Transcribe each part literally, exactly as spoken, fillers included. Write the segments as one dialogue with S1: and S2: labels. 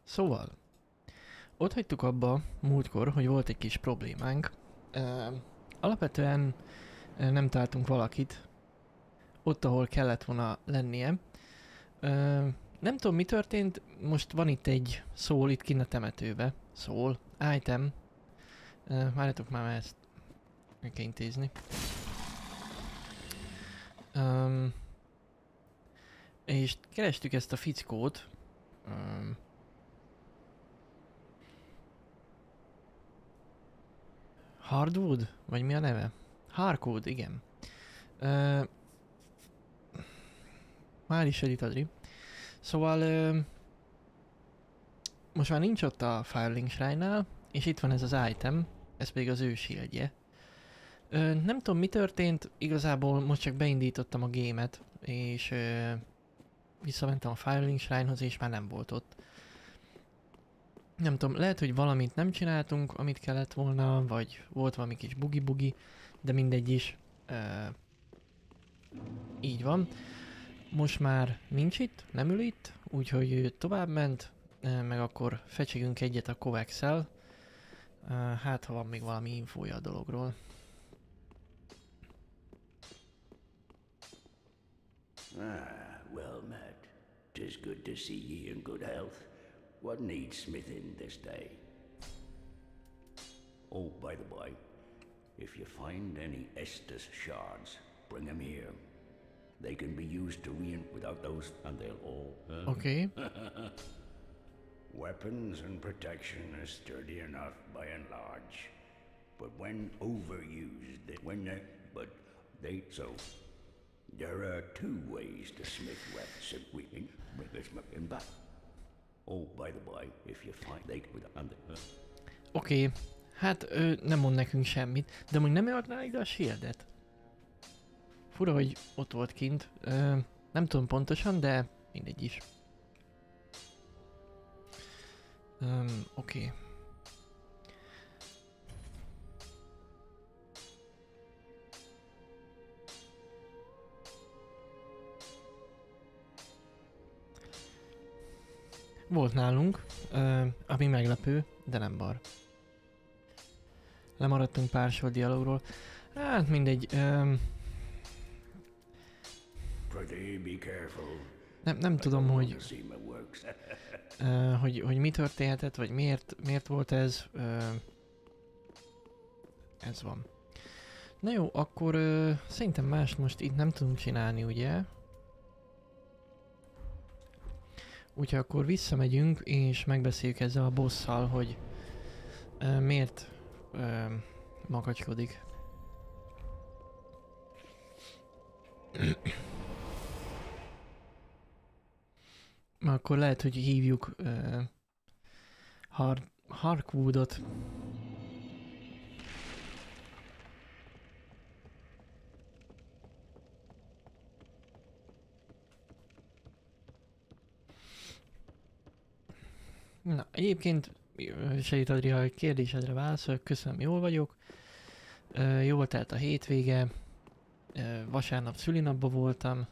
S1: Szóval, ott hagytuk abba múltkor, hogy volt egy kis problémánk. Uh, alapvetően uh, nem találtunk valakit ott, ahol kellett volna lennie. Uh, nem tudom, mi történt, most van itt egy szól itt kinn a temetőbe. Szól, item. Uh, várjatok már, mert ezt meg kell intézni. Um, és kerestük ezt a fickót. Um, Hardwood? Vagy mi a neve? Hardwood, igen. Uh, már is edit Adri. Szóval uh, most már nincs ott a Firelink Shrine-nál, és itt van ez az item, ez pedig az ő shieldje. Uh, nem tudom, mi történt, igazából most csak beindítottam a gémet, és uh, visszamentem a Firelink Shrine-hoz, és már nem volt ott. Nem tudom, lehet, hogy valamit nem csináltunk, amit kellett volna, vagy volt valami kis bugi-bugi, de mindegy is. Uh, így van. Most már nincs itt, nem ül itt, úgyhogy ő tovább ment, uh, meg akkor fecsigünk egyet a Kovacs-szel. Uh, hát, ha van még valami infója a dologról.
S2: Ah, well met. 'Tis good to see ye in good health. What needs smithing this day? Oh, by the by, if you find any Estus shards, bring them here. They can be used to rein without those, and they'll all. Uh,
S1: Oké. Okay.
S2: Weapons and protection are sturdy enough by and large, but when overused, they, when they, but they so. There are two ways to smith weapons. We bring this in back. Oh, by the by, if you find they with under.
S1: Oké, okay. Hát ő nem mond nekünk semmit, de mondjuk nem adná ide a shieldet. Fura, hogy ott volt kint. Ö, nem tudom pontosan, de mindegy is. Um, Oké. Okay. Volt nálunk, ö, ami meglepő, de nem bar. Lemaradtunk pár sor dialogról. Hát mindegy. Ö, nem, nem tudom, hogy, ö, hogy, hogy mi történhetett, vagy miért, miért volt ez. Ö, ez van. Na jó, akkor ö, szerintem mást most itt nem tudunk csinálni, ugye? Úgyhogy akkor visszamegyünk, és megbeszéljük ezzel a bosszal, hogy uh, miért uh, makacskodik. Akkor lehet, hogy hívjuk uh, Har Harkwoodot. Na, egyébként segít Adri, ha egy kérdésedre válaszolok, köszönöm, jól vagyok. Uh, jól telt a hétvége, uh, vasárnap szülinapban voltam.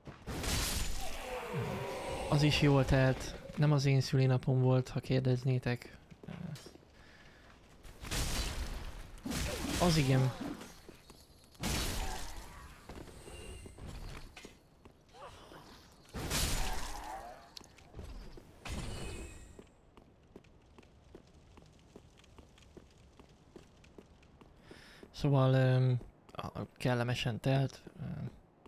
S1: Az is jól telt, nem az én szülinapom volt, ha kérdeznétek. Uh, az igen. Szóval um, kellemesen telt, um,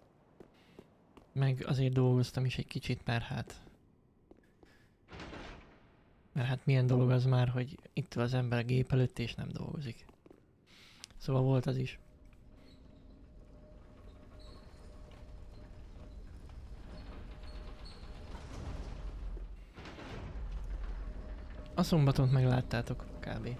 S1: meg azért dolgoztam is egy kicsit, mert hát mert hát milyen dolog az már, hogy itt az ember a gép előtt és nem dolgozik. Szóval volt az is. A szombatot megláttátok, kb.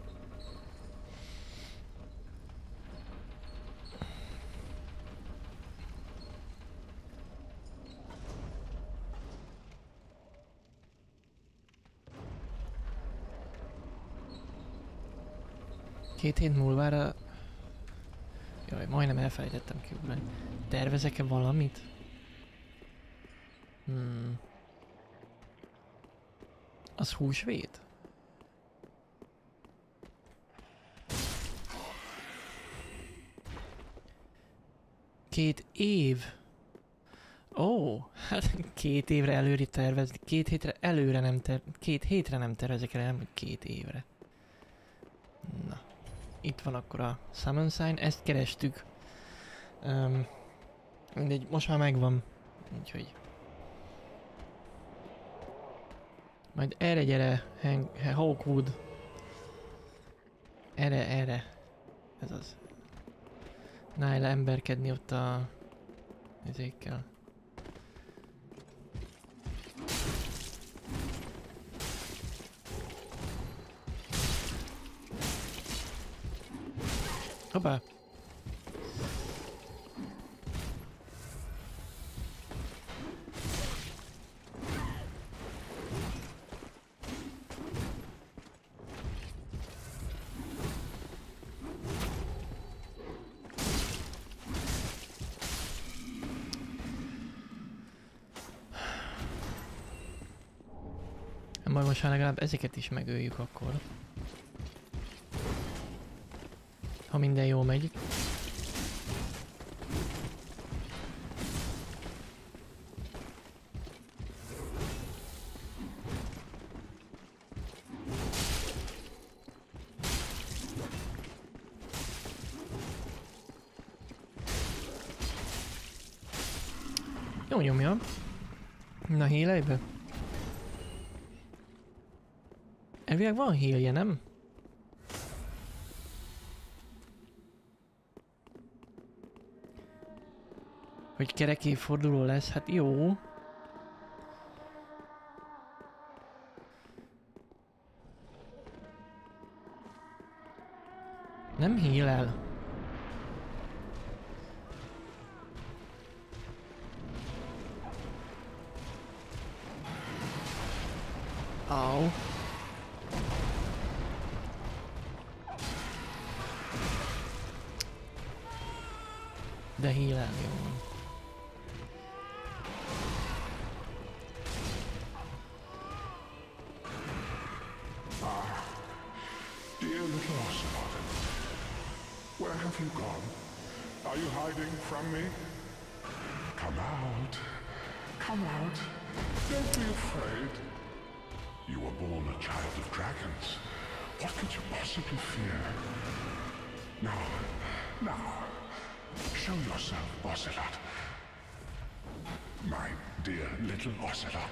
S1: Két hét múlvára... Jaj, majdnem elfelejtettem kiugrani. Tervezek-e valamit? Hmm. Az húsvét? Két év. Ó, hát két évre előre tervezni, két hétre előre nem ter... Két hétre nem tervezek el, nem, hogy két évre. Na. Itt van akkor a Summon Sign, ezt kerestük. Um, mindegy, most már megvan. Úgyhogy... Majd erre gyere, Hank, Hawkwood. Erre, erre. Ez az. Nájla emberkedni ott a... ezékkel. Hoppá! Majd most már legalább ezeket is megöljük akkor. Ha minden jól megy. Jó nyomja. Na, hílejbe. Elvileg van hílje, nem? Hogy kerek évforduló lesz, hát jó. Nem híl el. Au. De híl el, jó van.
S3: Where have you gone? Are you hiding from me? Come out. Come out. Don't be afraid. You were born a child of dragons. What could you possibly fear? Now, now, show yourself, Ocelot. My dear little Ocelot.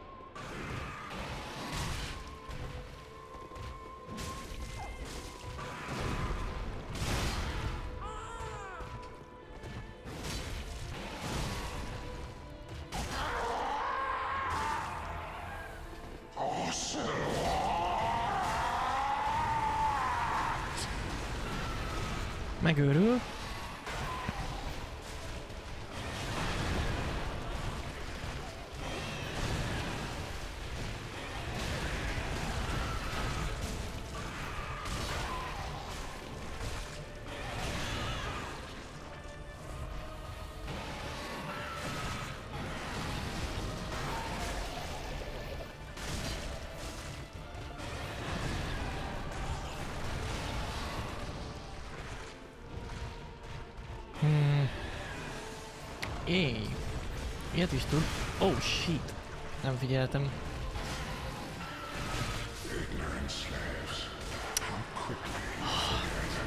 S1: Megőrül. Hmm. Éj. Ilyet is tud. Oh shit. Nem figyeltem.
S3: Ignorant slaves. How quickly you forget.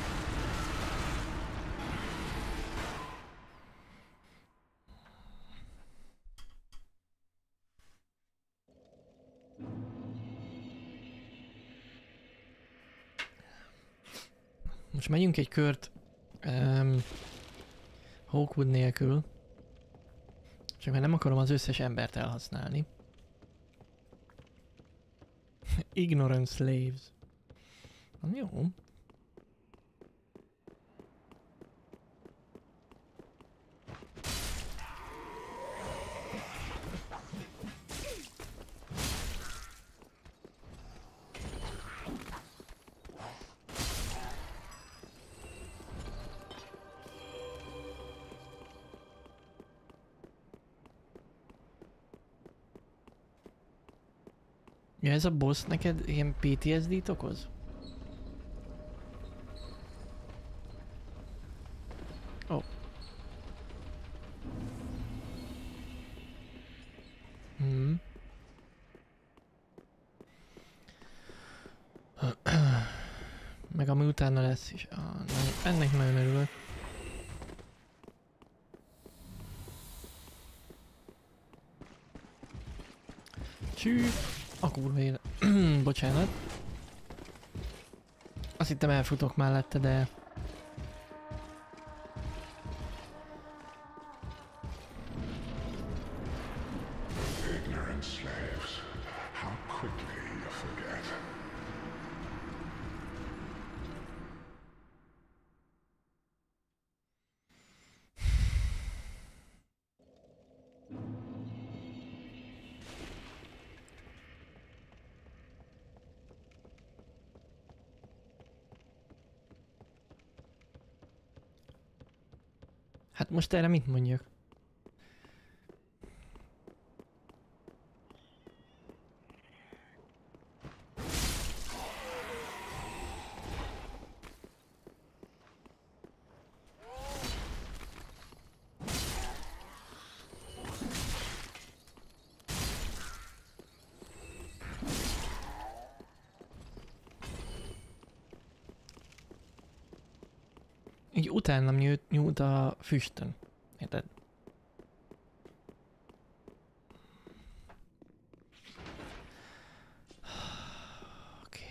S1: Most megyünk egy kört um, Hawkwood nélkül. Csak mert nem akarom az összes embert elhasználni. Ignorant slaves. Jó. Ja, ez a boss neked ilyen pé té es dét okoz? Ó. Oh. Hmm. Meg ami utána lesz is. Ah, ennek nagyon örülök. Csű! A kurva élet. Bocsánat. Azt hittem elfutok mellette, de...
S3: Ignorant slaves. How quickly you forget.
S1: Hát most erre mit mondjak? Így utánam nyújt, nyújt a füstön. Érted? Oké.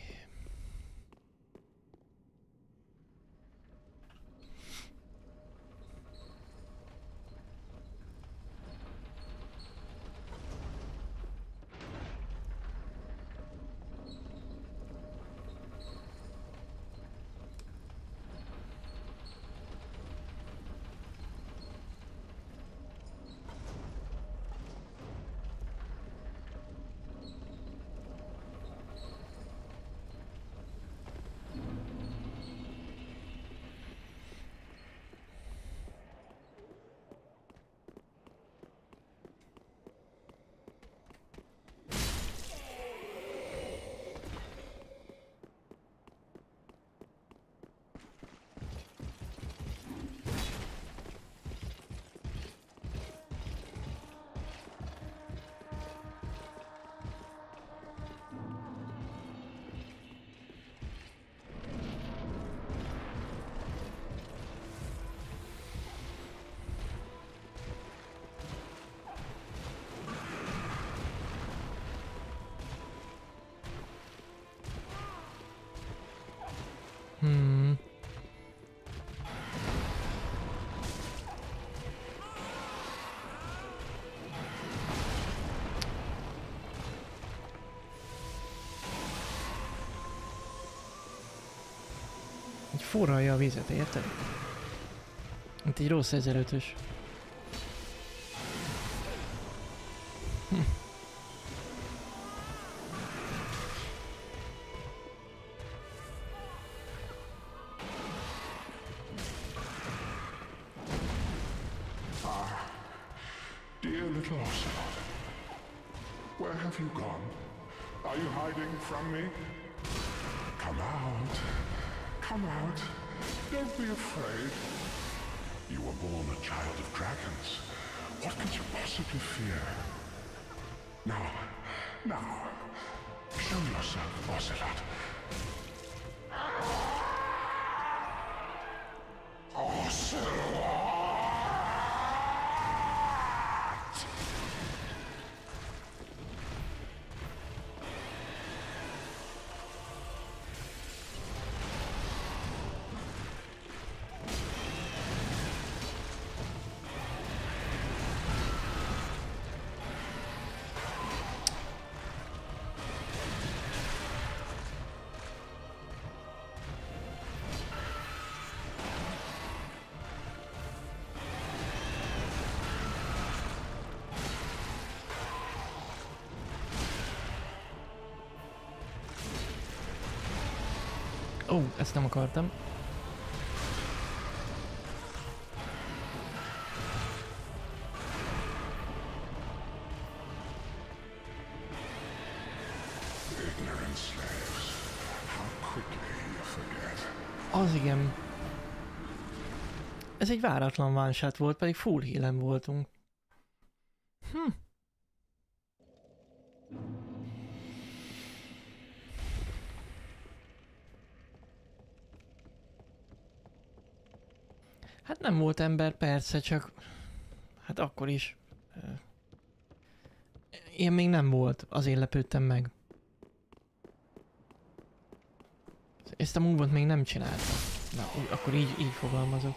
S1: Hmm. Így forralja a vizet, érted? Mint egy rossz ezerötös. Hm.
S3: Dear little Ocelot, where have you gone? Are you hiding from me? Come out. Come out. Don't be afraid. You were born a child of dragons. What could you possibly fear? Now, now, show yourself, Ocelot. Ocelot!
S1: Ó, oh, ezt nem akartam.
S3: Ignorant slaves. How quickly you forget.
S1: Az igen. Ez egy váratlan one-shot volt, pedig full healen voltunk. Hm. Hát nem volt ember persze, csak... Hát akkor is... Ilyen még nem volt, azért lepődtem meg. Ezt a move-ot még nem csináltam. Na, akkor így, így fogalmazok.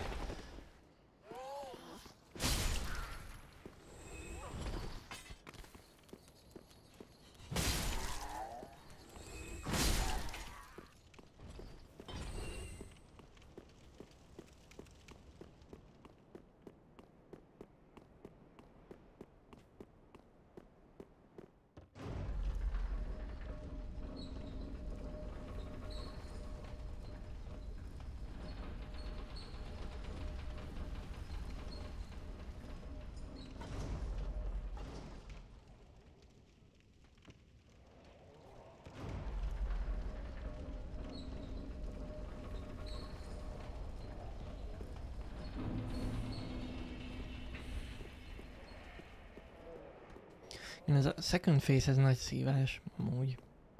S1: Én ez a second phase, ez nagy szívás, amúgy.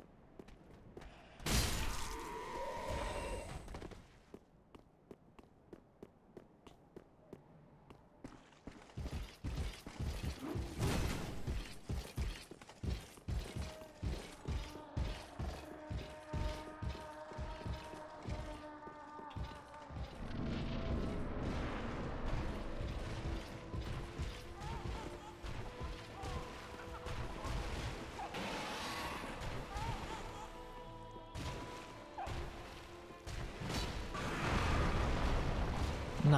S1: Na.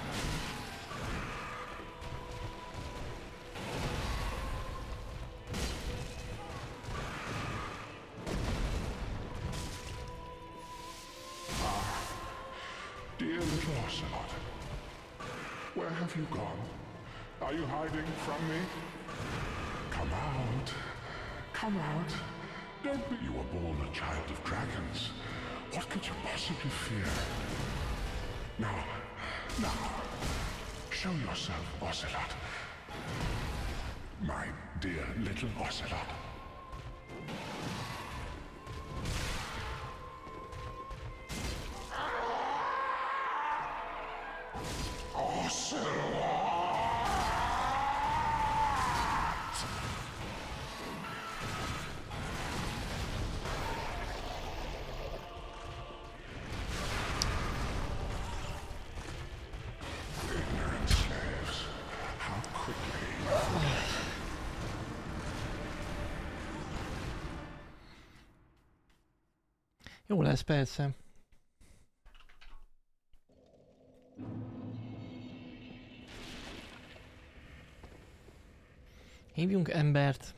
S3: Dear little Ocelot, where have you gone? Are you hiding from me? Come out. Come out. Don't be... You were born a child of dragons. What could you possibly fear? Now, now, show yourself, Ocelot. My dear little Ocelot. Ocelot! Ignorant slaves. How quickly...
S1: Jó lesz, persze. Hívjunk embert.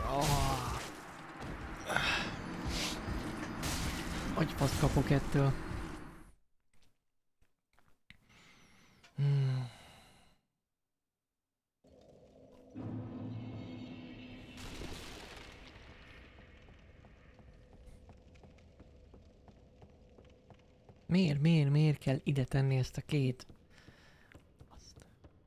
S1: Oh. Agyfaszt kapok ettől. Hmm. Miért, miért, miért kell ide tenni ezt a két? Azt.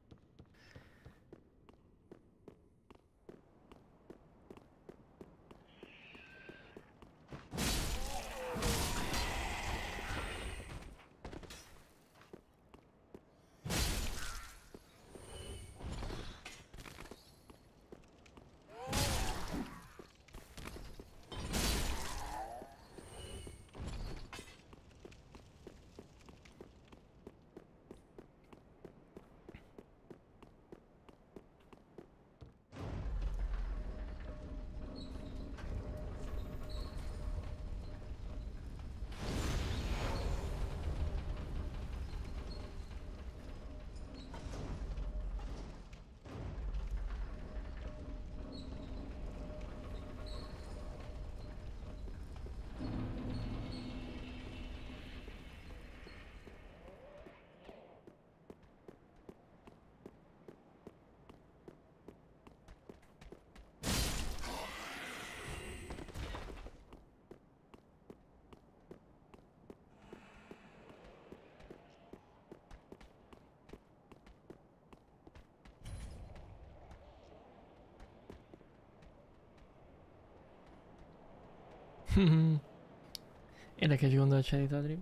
S1: Érdekes gondolatcserét, Adri.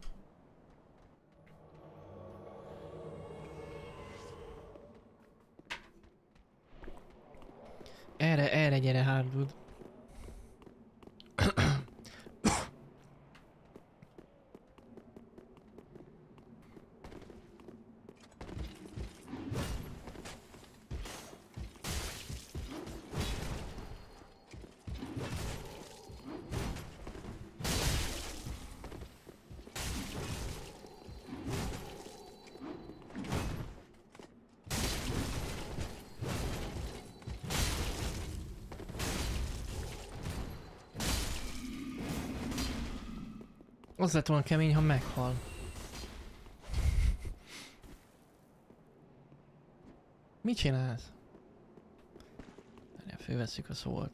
S1: Erre, erre gyere, Hardwood. Az lett volna kemény, ha meghal. Mit csinálsz? Fölvesszük a szólt.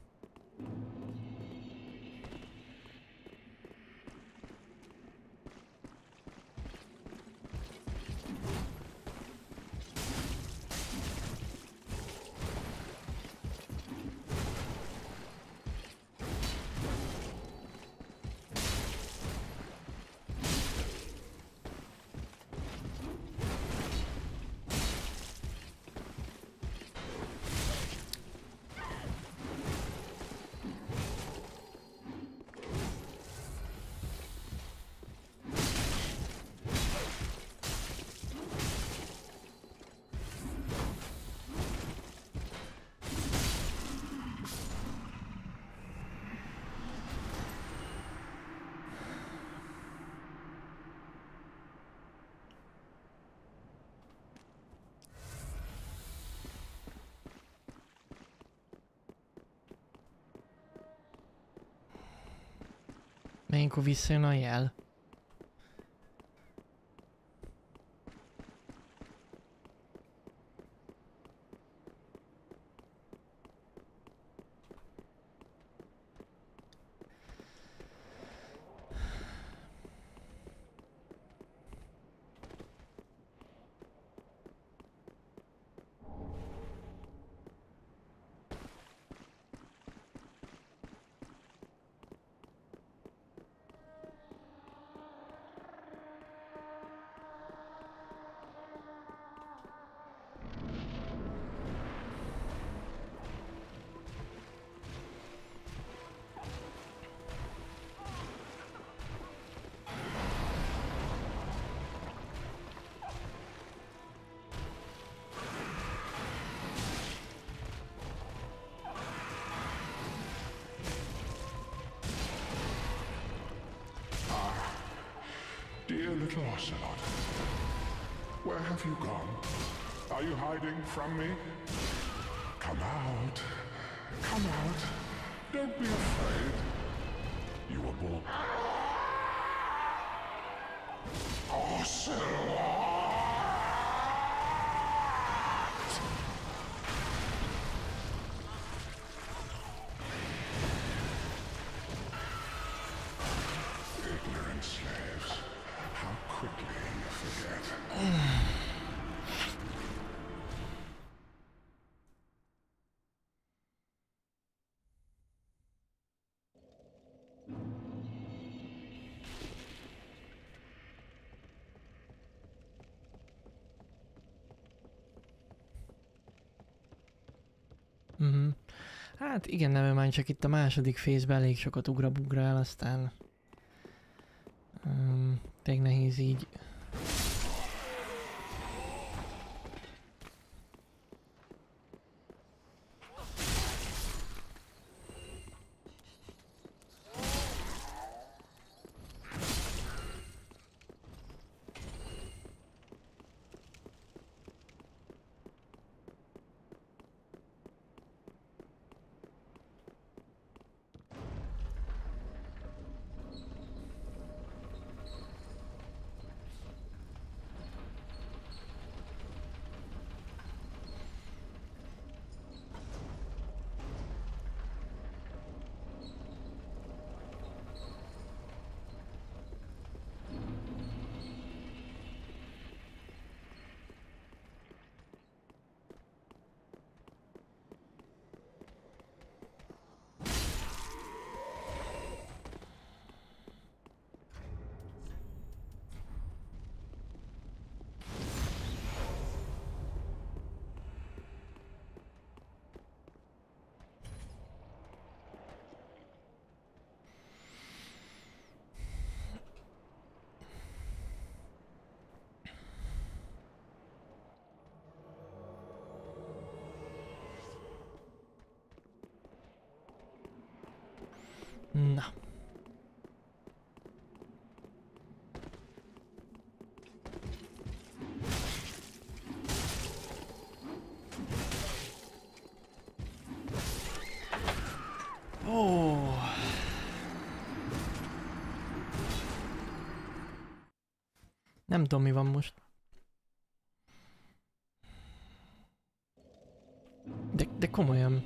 S1: Ilyenkor visszajön a jel.
S3: Dear little Ocelot, where have you gone? Are you hiding from me? Come out. Come out. Don't be afraid. You were born. Ocelot! Ignorant slaves. How quickly you forget.
S1: Mhm. Hát igen, nem már csak itt a második fészben elég sokat ugrabugrál, aztán um, tényleg nehéz így. Na. Ó. Nem tudom, mi van most. De, de komolyan.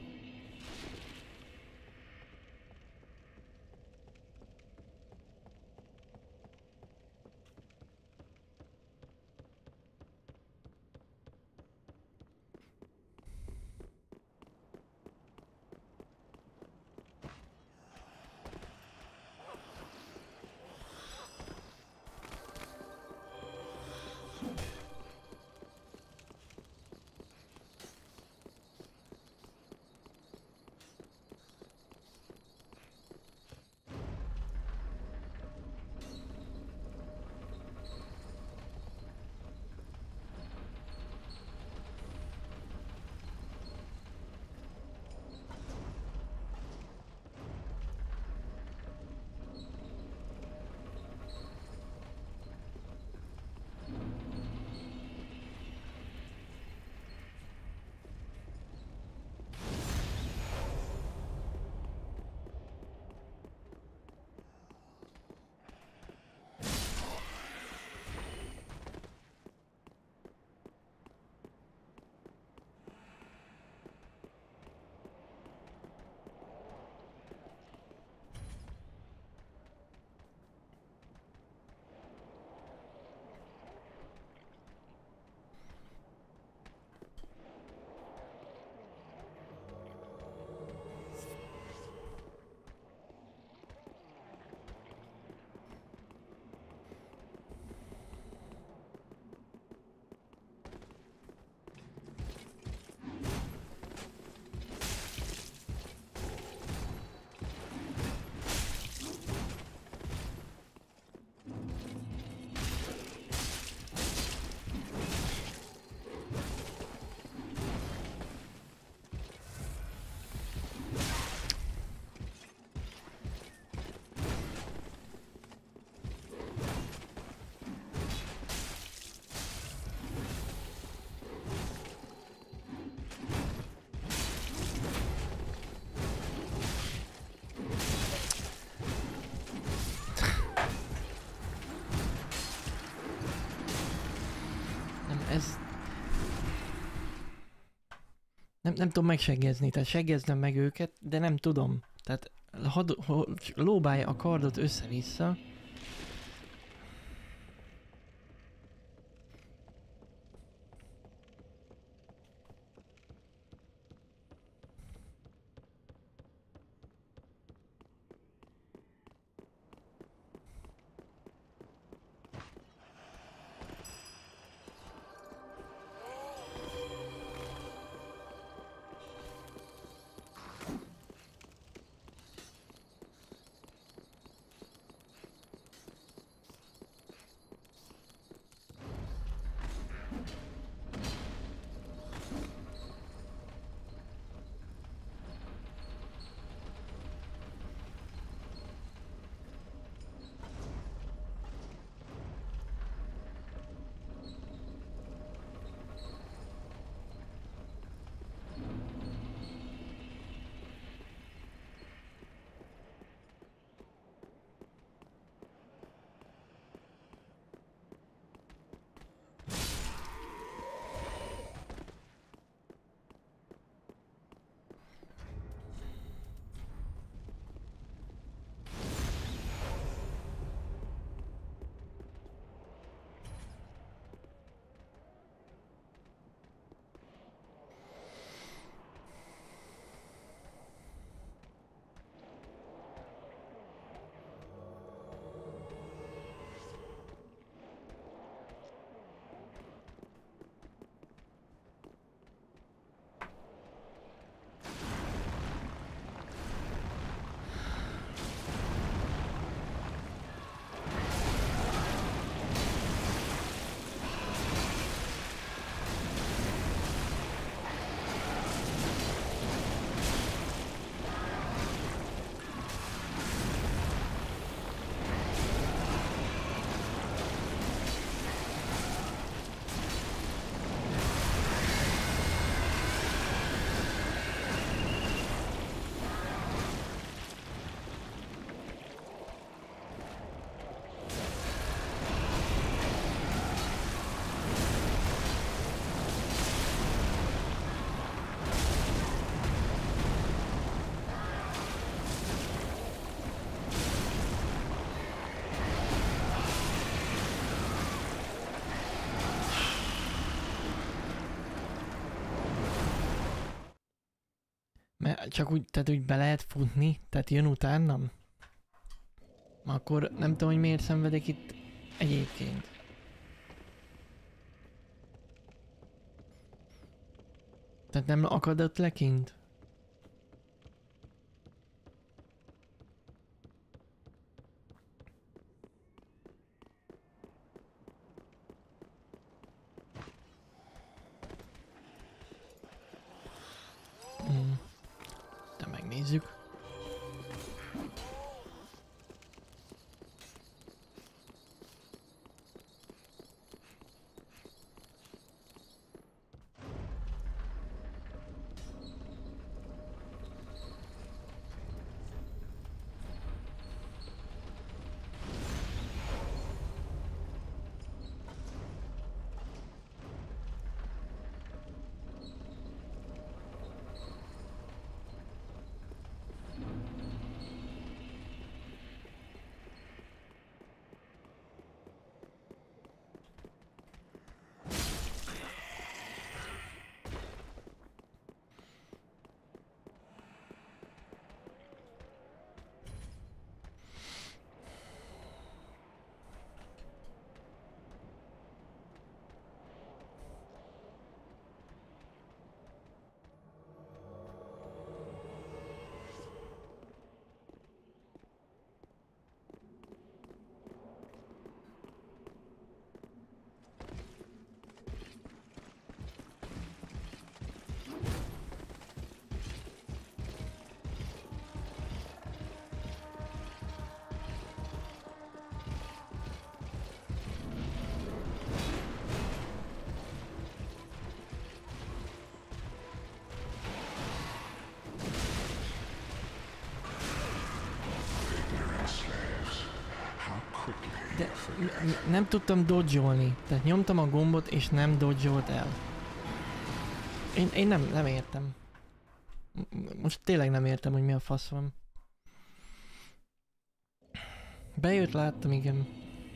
S1: Nem, nem tudom megseggezni, tehát seggeznem meg őket, de nem tudom. Tehát had, lóbálja a kardot össze-vissza. Mert csak úgy, tehát úgy be lehet futni, tehát jön utánam. Akkor nem tudom, hogy miért szenvedek itt egyébként. Tehát nem akadott le kint? Hmm. De megnézzük. De nem tudtam dodge-olni, tehát nyomtam a gombot és nem dodge-olt el. Én, én nem, nem értem. Most tényleg nem értem, hogy mi a fasz van. Bejött, láttam, igen.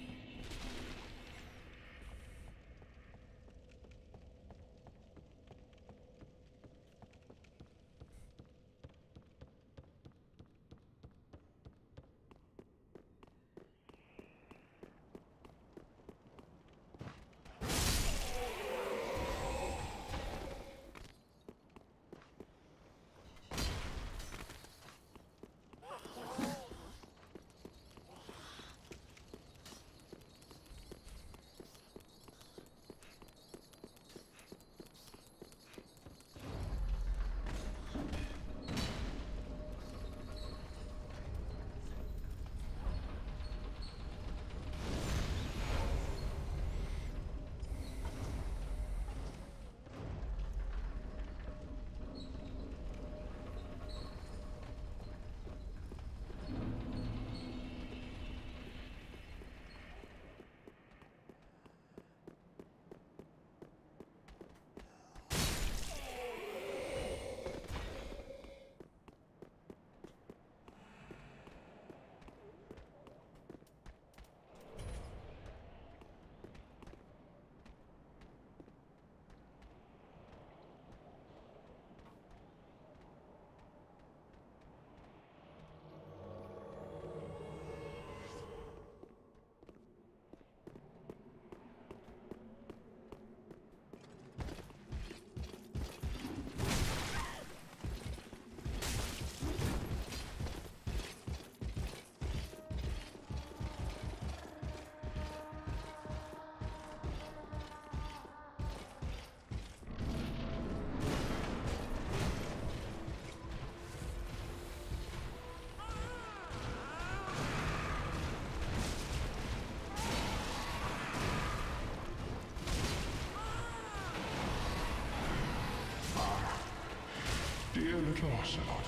S3: Dear little Ocelot,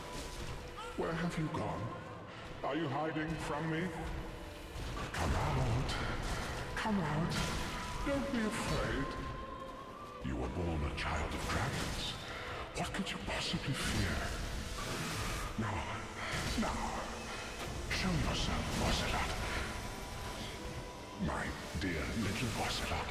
S3: where have you gone? Are you hiding from me? Come out. Come out. Don't be afraid. You were born a child of dragons. What could you possibly fear? Now, now, show yourself, Ocelot. My dear little Ocelot.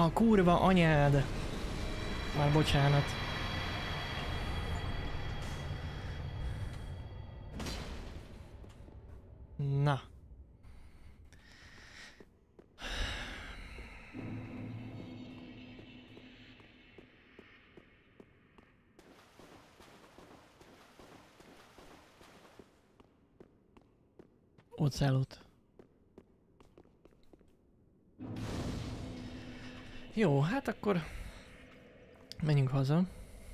S1: A kurva anyád! Már bocsánat. Na. Ocelot. Jó, hát akkor menjünk haza.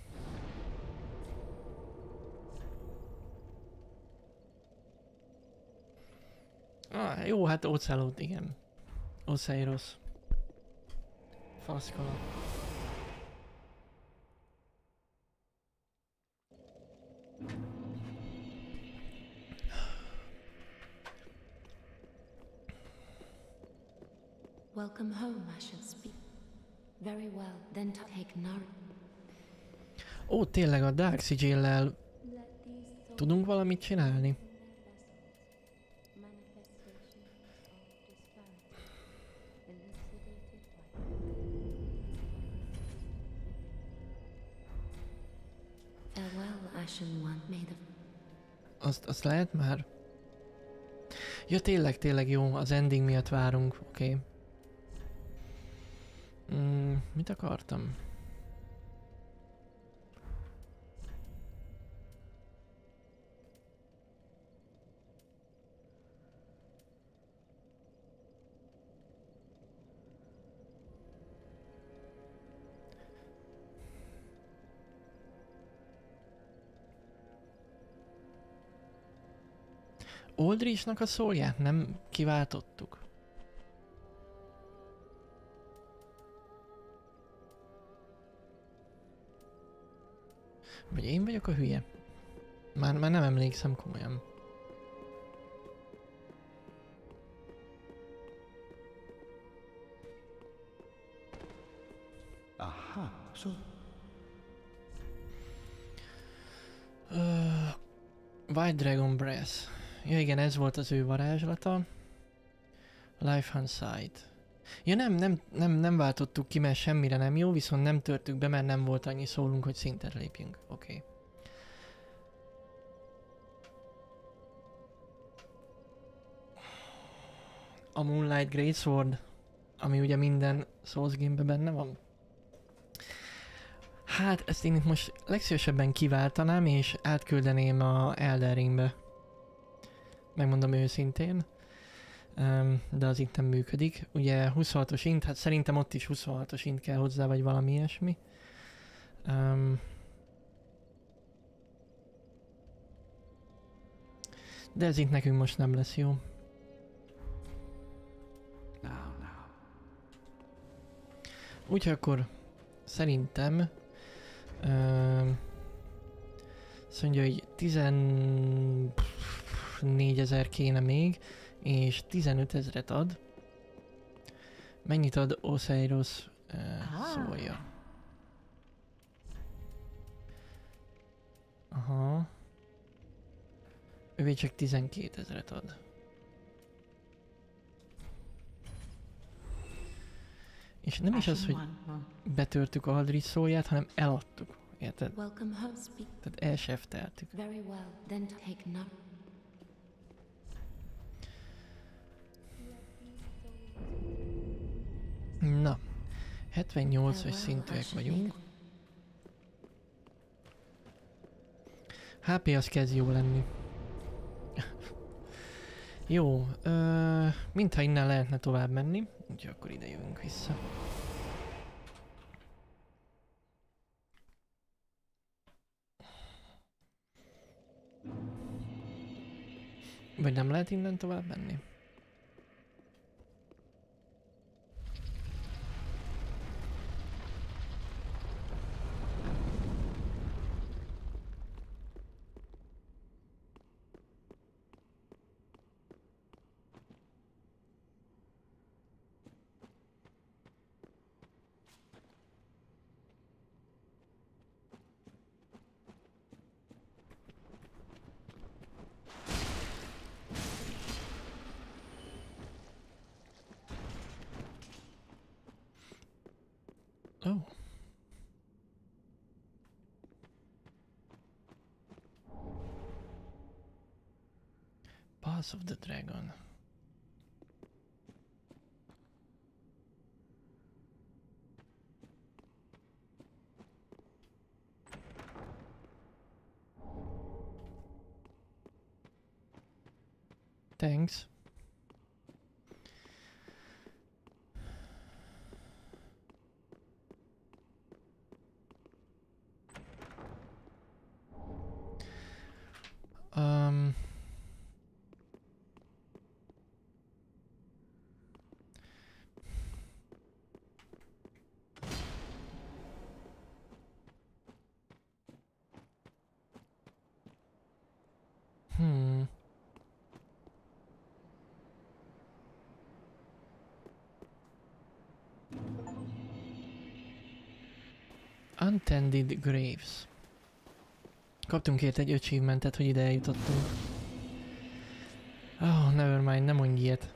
S1: Ah, jó, hát Ocelot, igen. Oceiros. Faszkala.
S4: Welcome home, I shall speak. Very well, then take Nari.
S1: Ó, tényleg a Dark Sigil-lel tudunk valamit csinálni?
S4: Farewell, Ashen One, may the...
S1: Azt, azt lehet már? Ja, tényleg, tényleg jó, az ending miatt várunk, oké. Okay. Mm, mit akartam? Aldrichnak a szólját nem kiváltottuk. Vagy én vagyok a hülye? Már, már nem emlékszem komolyan.
S2: Aha, so...
S1: Uh, White Dragon Breath. Ja igen, ez volt az ő varázslata. Life Unsight. Ja nem, nem, nem, nem váltottuk ki, mert semmire nem jó, viszont nem törtük be, mert nem volt annyi szólunk, hogy szintet lépjünk. Oké. Okay. A Moonlight Greatsword, ami ugye minden Souls game-ben benne van. Hát ezt én itt most legszívesebben kiváltanám, és átküldeném a Elden Ringbe. Megmondom őszintén. Um, de az itt nem működik. Ugye huszonhatos int, hát szerintem ott is huszonhatos int kell hozzá, vagy valami ilyesmi. Um, de ez itt nekünk most nem lesz jó. Úgyhogy akkor szerintem um, azt mondja, hogy tizennégyezer kéne még, és tizenötezret ad. Mennyit ad Oceiros uh, szólja? Aha. Ővé csak tizenkétezret ad. És nem is az, hogy betörtük a Aldrich szólját, hanem eladtuk. Érted? Tehát elsefteltük. Na, hetvennyolcas szintűek vagyunk. há pé az kezd jó lenni. Jó, ö, mintha innen lehetne tovább menni, úgyhogy akkor ide jövünk vissza. Vagy nem lehet innen tovább menni? Pass of the Dragon. Thanks. Um... Hmm. Untended Graves. Kaptunk érte egy achievementet, hogy ide eljutottunk. Oh, nevermind, nem mondj ilyet.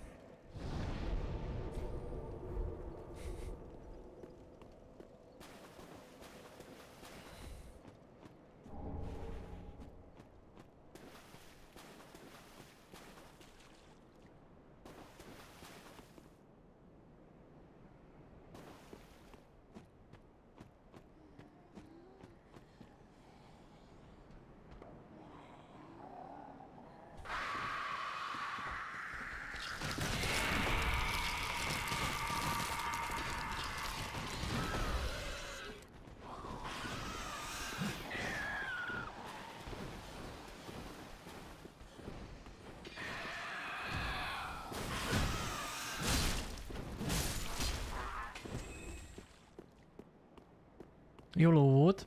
S1: Jóló volt.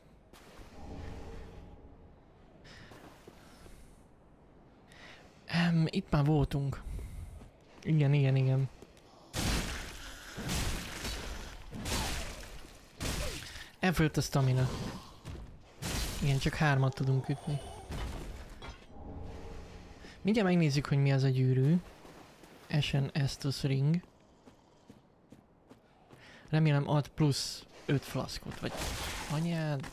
S1: Um, itt már voltunk. Igen, igen, igen. Elfogyott a stamina. Igen, csak hármat tudunk ütni. Mindjárt megnézzük, hogy mi az a gyűrű. Ashen Estus Ring. Remélem ad plusz öt flaszkot, vagy anyád.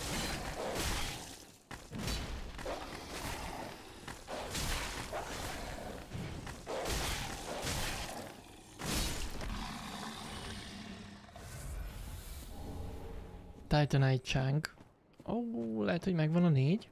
S1: Titanite Chunk. Ó, oh, lehet, hogy megvan a négy.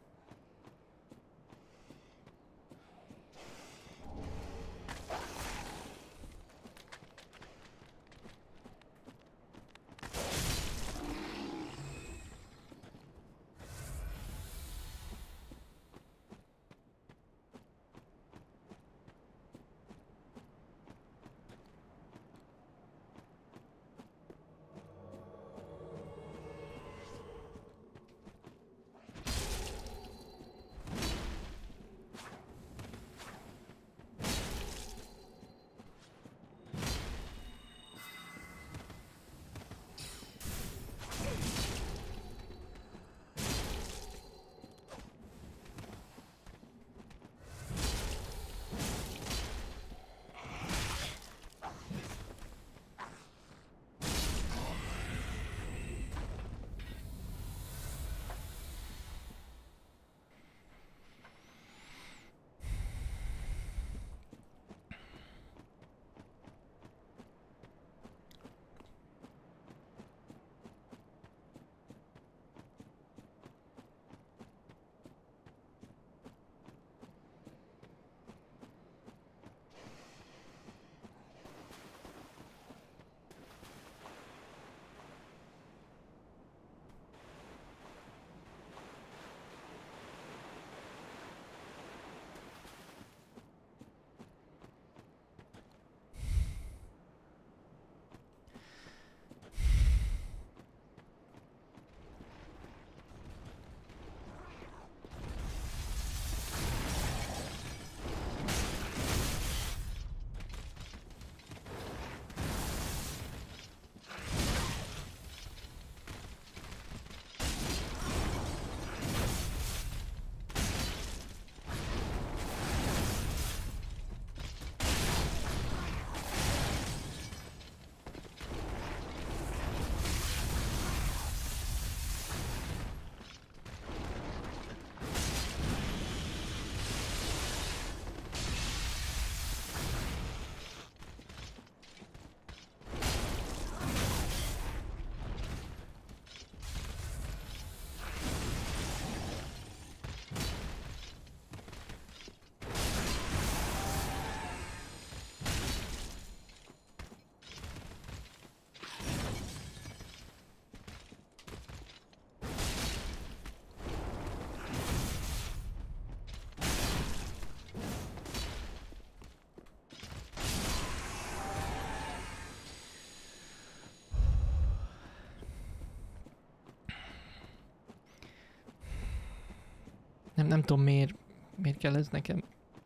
S1: Nem, nem tudom miért, miért kell ez nekem.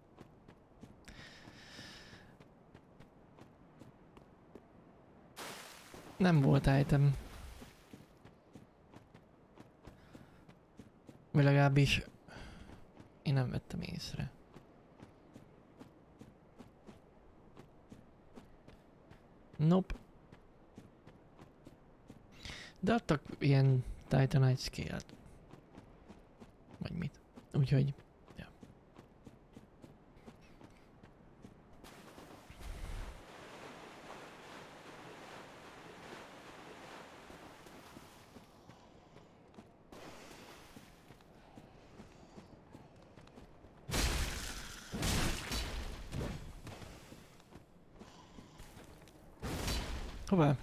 S1: Nem volt item. Vagy legalábbis én nem vettem észre. Nope. De adtak ilyen Titanite scale-t. Vagy mit. Úgyhogy... Ja. Hová?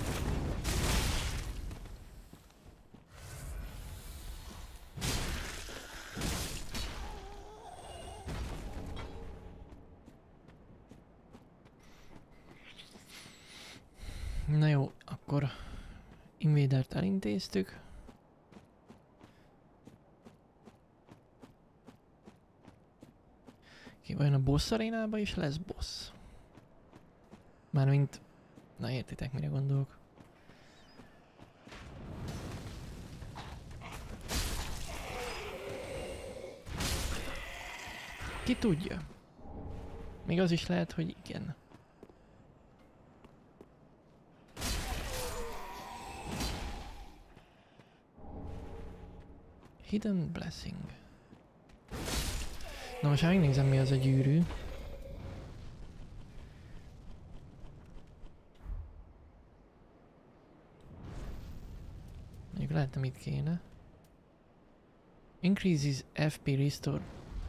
S1: Na jó, akkor Invadert elintéztük. Ki vajon a boss arénába is lesz boss? Mármint... Na értitek, mire gondolok. Ki tudja? Még az is lehet, hogy igen. Hidden Blessing. Na most már megnézem, mi az a gyűrű. Mondjuk lehet, nem itt kéne. Increases ef pé restore.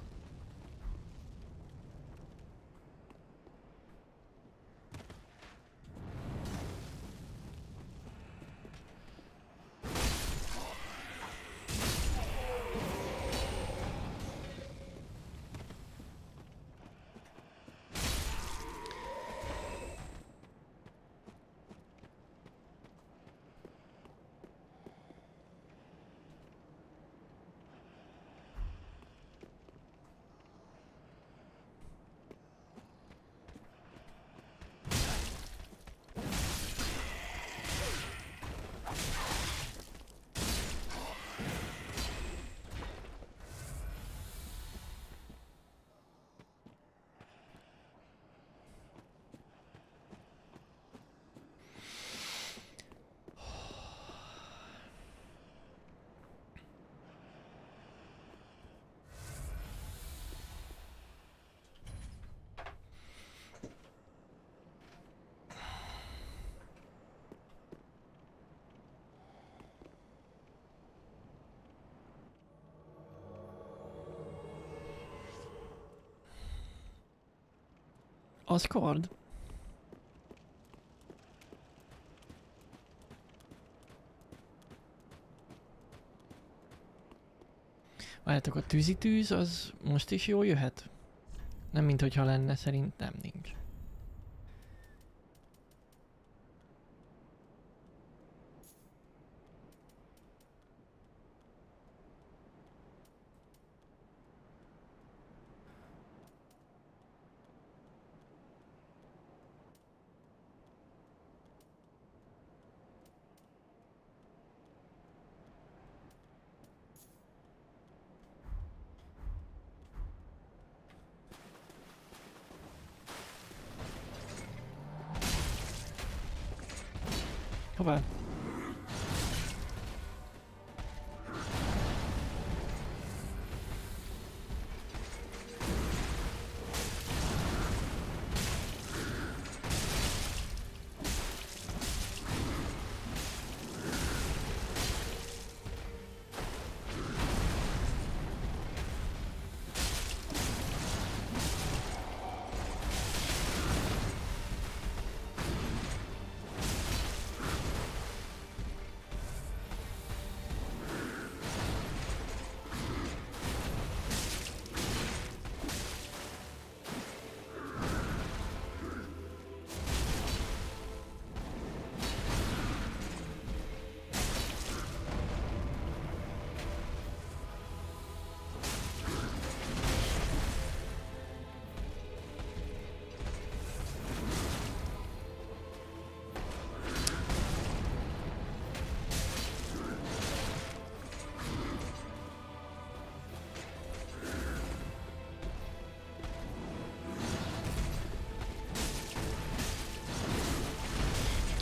S1: Az kard. Várjátok, a tűzitűz az most is jól jöhet? Nem mint hogyha lenne, szerintem nincs. Hová?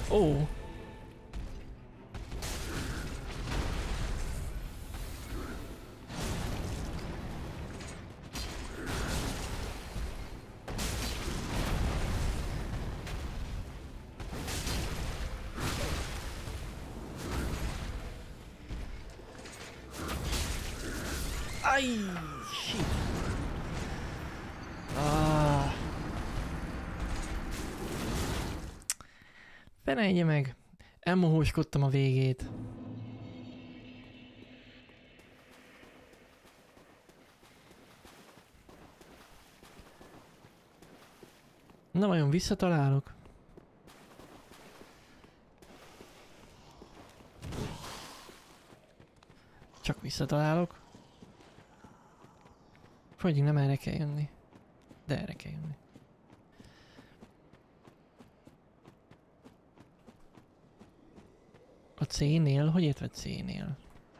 S1: Ó. Aj, shit. Ah. Fenelje meg. Elmohóskodtam a végét. Na vajon visszatalálok? Csak visszatalálok. Hogy nem erre kell jönni. De erre kell jönni. A C-nél? Hogy értve C-nél?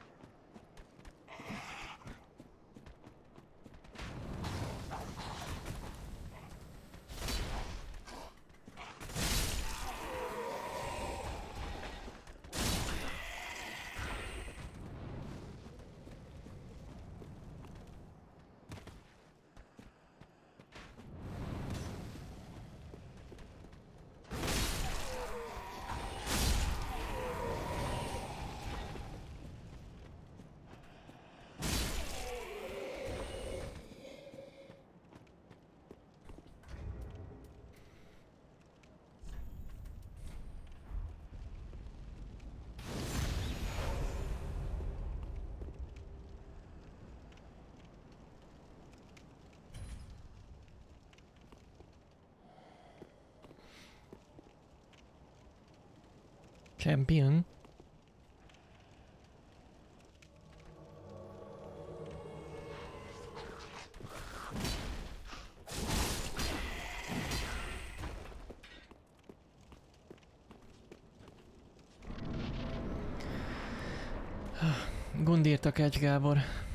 S1: Champion. Gond írt a Kecs Gábor.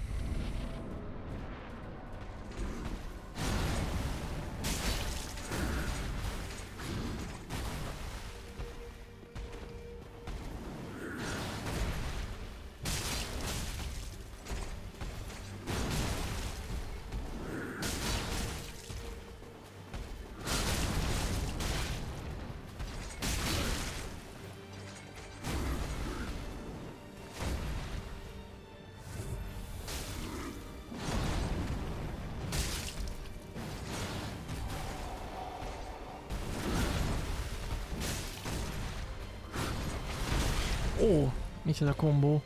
S1: Ó, micsoda kombó.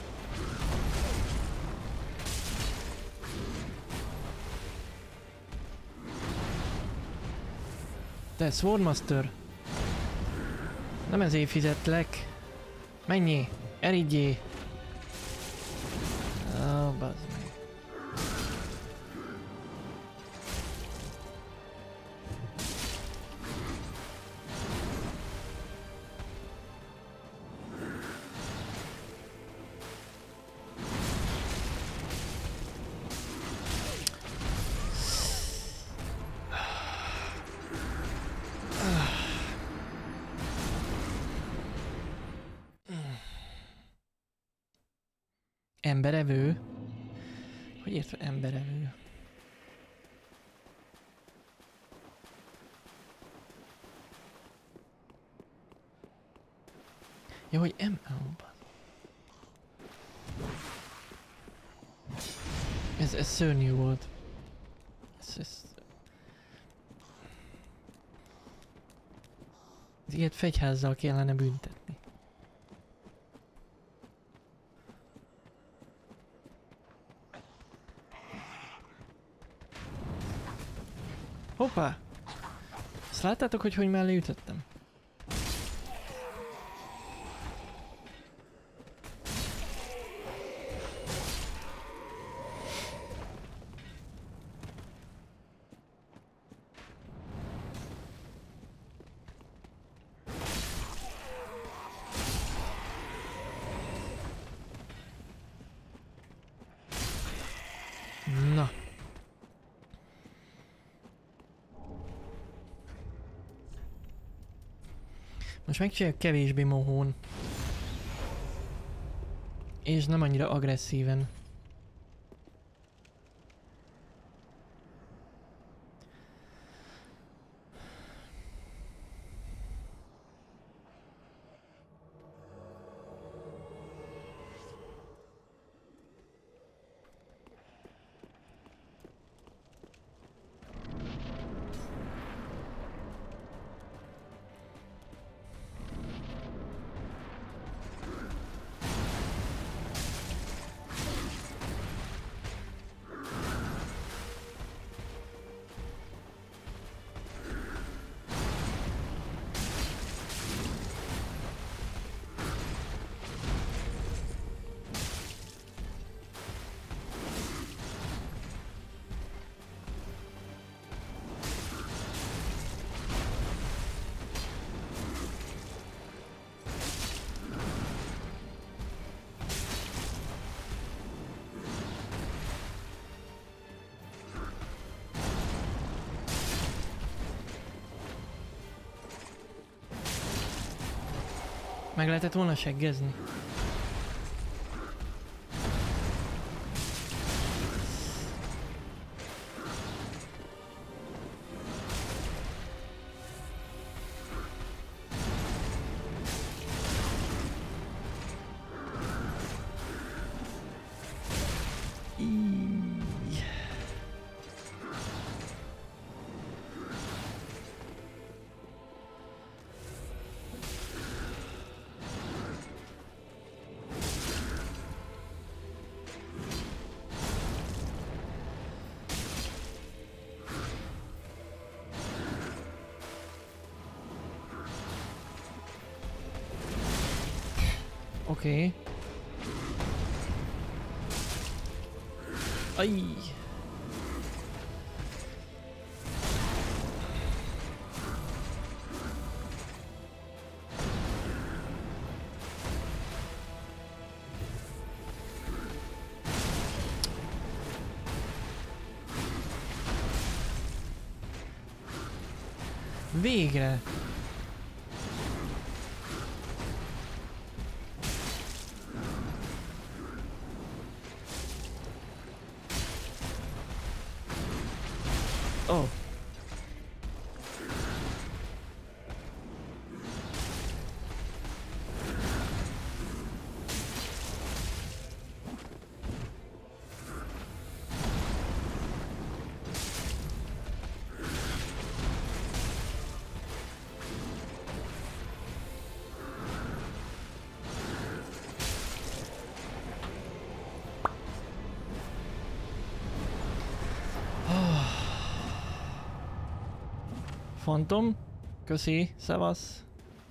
S1: Te Swordmaster. Nem ezért fizetlek. Menjél, erigyél. Ó, bazd meg. Emberevő? Hogy értve emberevő? Ja, hogy em... Oh, ez, ez szörnyű volt. Ez, ez... Ez ilyet fegyházzal kellene büntetni. Hoppá! Azt láttátok, hogy hogy mellé ütöttem? Na. Most megcsináljuk kevésbé mohón. És nem annyira agresszíven. Meg lehetett volna seggezni. Oké. Okay. Aj! Végre! Oh. Phantom, köszi, szevasz.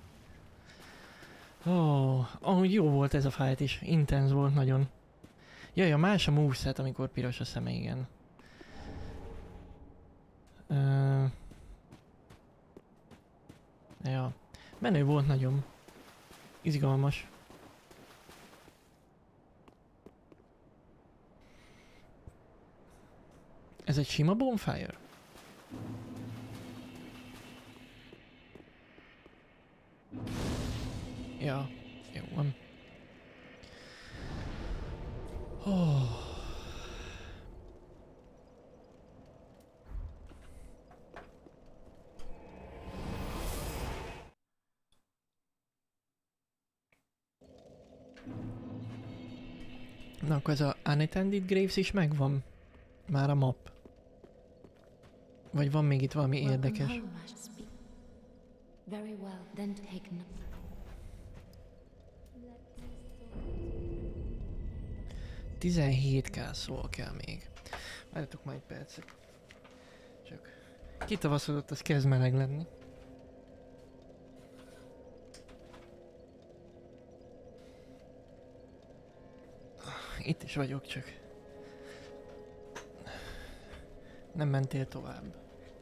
S1: Ó, oh, oh, jó volt ez a fight is, intenz volt nagyon. Jaj, a más a moveset, amikor piros a szeme, igen. Uh, ja, menő volt nagyon. Izgalmas. Ez egy sima bonfire? Ja, jó van. Oh. Na, akkor ez a Unattended Graves is megvan? Már a map. Vagy van még itt valami érdekes?
S4: Very well, then take no.
S1: tizenhét ká szól kell még. Várjatok már egy percet. Csak kitavaszodott, az kezd meleg lenni. Itt is vagyok, csak nem mentél tovább.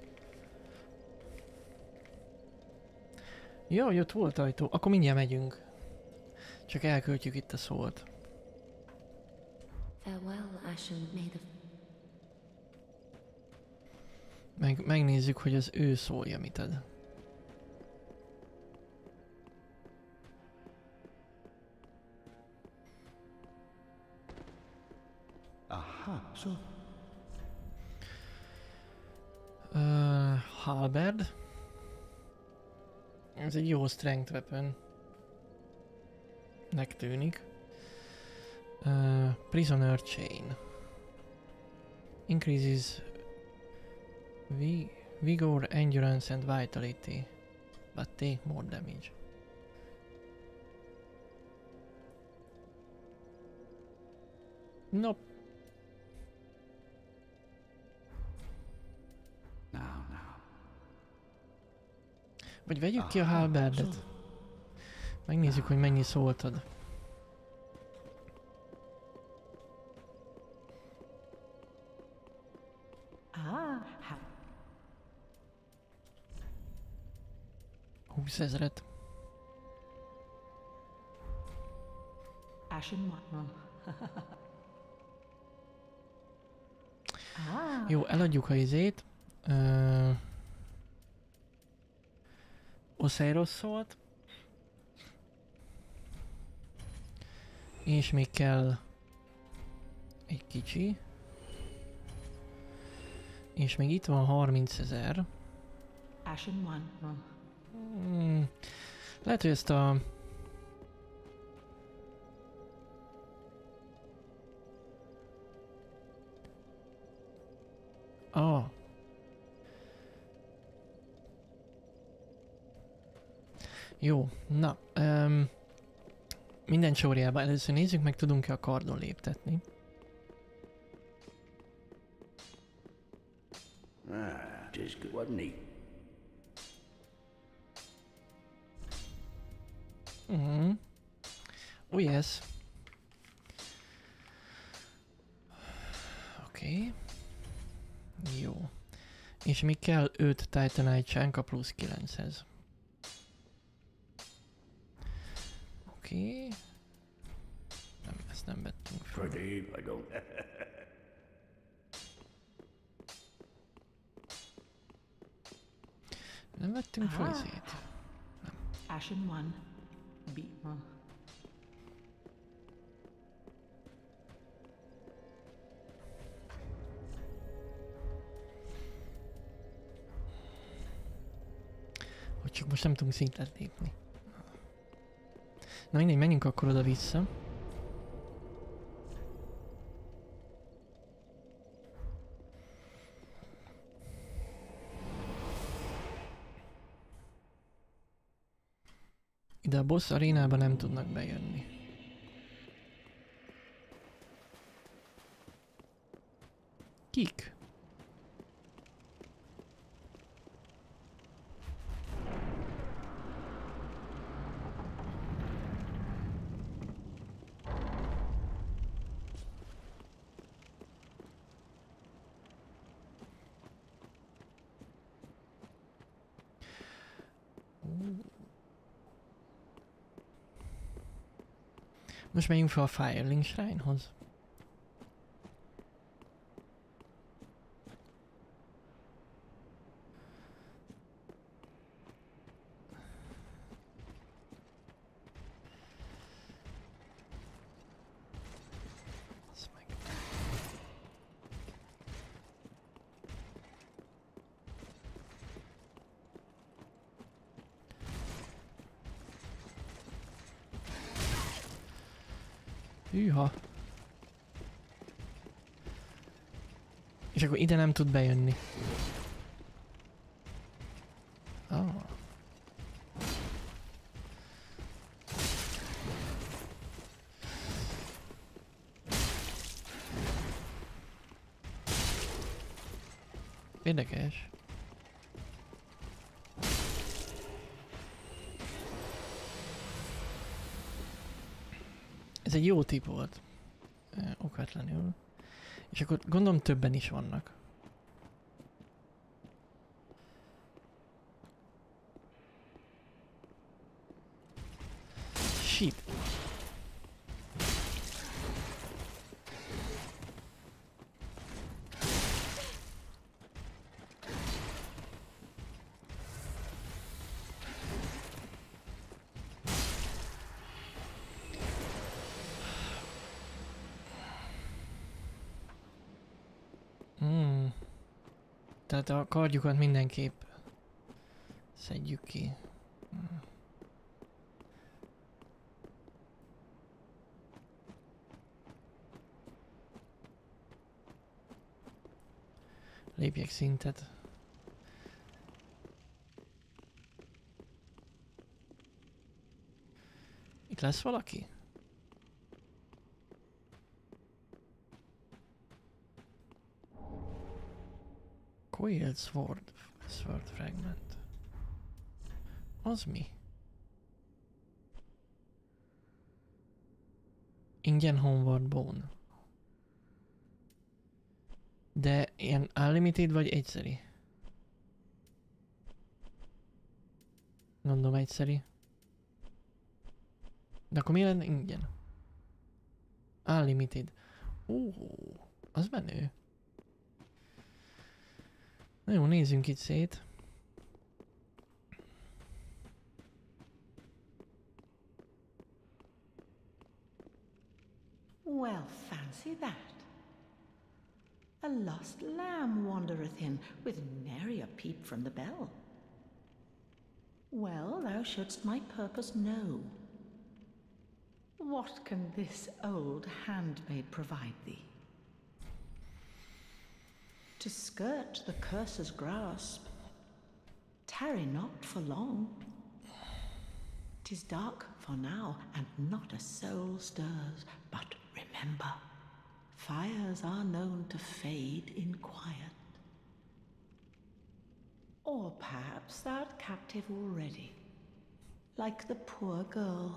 S1: Jó, hogy ott volt ajtó. Akkor mindjárt megyünk. Csak elköltjük itt a szót. Meg, megnézzük, hogy az ő szólja mit ad.
S2: so.
S1: Uh, halberd. Ez egy jó strength weapon. Nek tűnik. Uh, prisoner chain. Increases vi vigor, endurance and vitality. But take more damage. Nope.
S2: Now, now.
S1: Vagy vegyük ki a halberdet. Megnézzük, hogy mennyi szóltad.
S5: Ah, ha.
S1: húszezret.
S5: Ashen One. Ah.
S1: Jó, eladjuk a izét. Uh, Osiris szólt. És még kell egy kicsi. És még itt van harmincezer.
S5: Ashen One.
S1: Hmm. Lehet, hogy ezt a... Ah. Jó, na. Um, minden csóriában először nézzük meg, tudunk-e a kardon léptetni.
S2: Ah, tis good, wasn't he?
S1: Mhm. Oh yes. Oké. Okay. Jó. És még kell öt Titanite csánk a plusz kilenchez. Oké. Okay. Nem, ezt nem vettünk fel.
S2: Pretty, I don't.
S1: Nem vettünk fel izét.
S5: Ashen One. Beat.
S1: Hogy csak most nem tudunk szintet lépni. Na mindegy, menjünk akkor oda-vissza. Ide a boss arénába nem tudnak bejönni. Kik? Most megyünk fel a Firelink Shrine-hoz. Hűha. És akkor ide nem tud bejönni. Ah. Érdekes. Ez egy jó tip volt. E, okvetlenül. És akkor gondolom többen is vannak. Shit. Tehát a kardjukat mindenképp szedjük ki. Hm. Lépjek szintet. Itt lesz valaki? Coiled Sword, Sword Fragment. Az mi? Ingyen Homeward Bone. De ilyen unlimited vagy egyszeri? Gondolom egyszeri. De akkor mi lenne ingyen? Unlimited. Ó, az menő. Na jó, nézzünk itt szét.
S5: Well, fancy that. A lost lamb wandereth in, with nary a peep from the bell. Well, thou shouldst my purpose know. What can this old handmaid provide thee? To skirt the curse's grasp, tarry not for long. 'Tis dark for now, and not a soul stirs, but remember, fires are known to fade in quiet. Or perhaps thou'rt captive already, like the poor girl.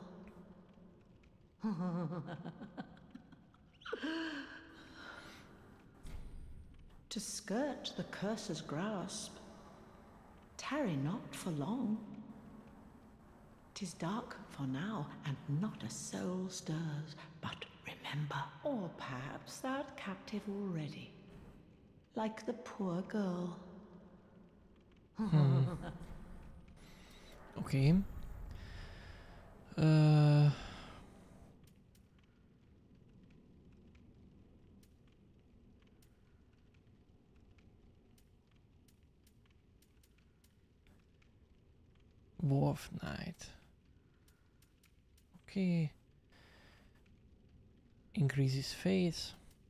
S5: To skirt the curse's grasp, tarry not for long. 'Tis dark for now, and not a soul stirs, but remember. Or perhaps thou'rt captive already, like the poor girl.
S1: Hmm. Oké. Okay. Uh... Wolf Knight. Okay. Increases faith.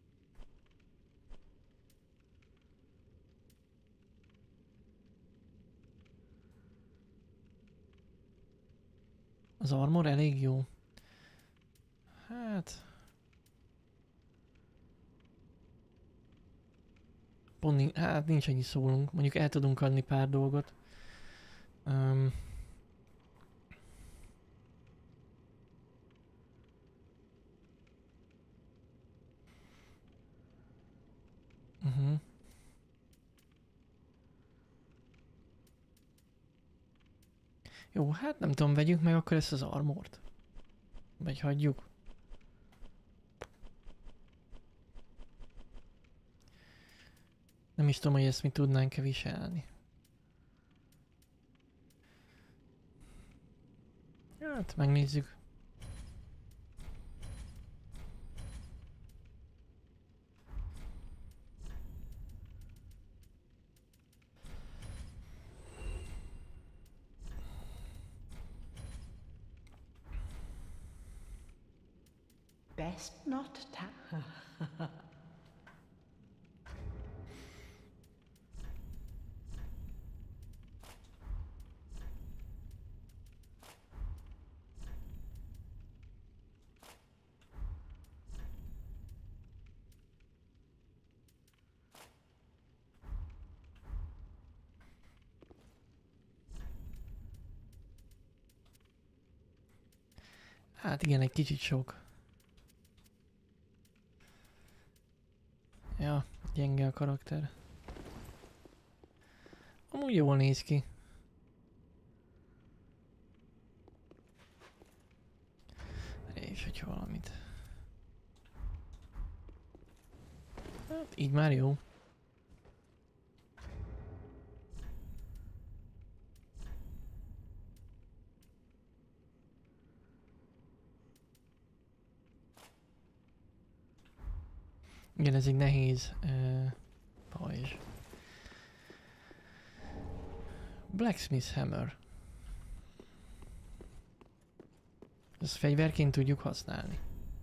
S1: Az armor elég jó. Hát... Pont, hát nincs annyi szólunk. Mondjuk el tudunk adni pár dolgot. Um, uh-huh. Jó, hát nem tudom, vegyük meg akkor ezt az armort. Vagy hagyjuk. Nem is tudom, hogy ezt mi tudnánk-e viselni. Hát, megnézzük.
S5: Best not ta-
S1: Hát igen, egy kicsit sok. Ja, gyenge a karakter. Amúgy jól néz ki. És hogyha valamit. Hát így már jó. Igen, ez egy nehéz uh, pajzs. Blacksmith Hammer. Ezt fegyverként tudjuk használni.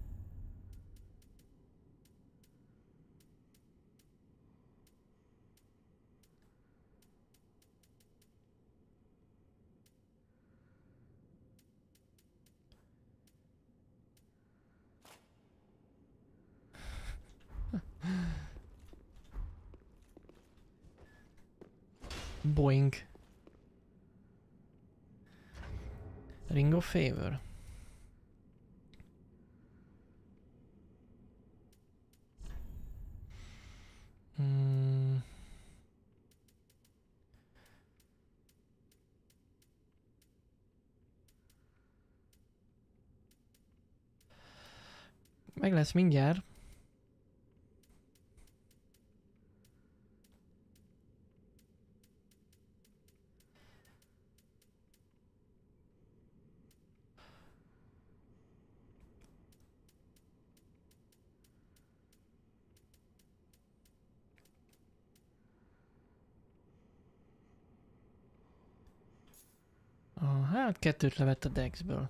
S1: Boing. Ring of Favor. Hmm. Meg lesz mindjárt. Ah, hát kettőt levett a Dexből.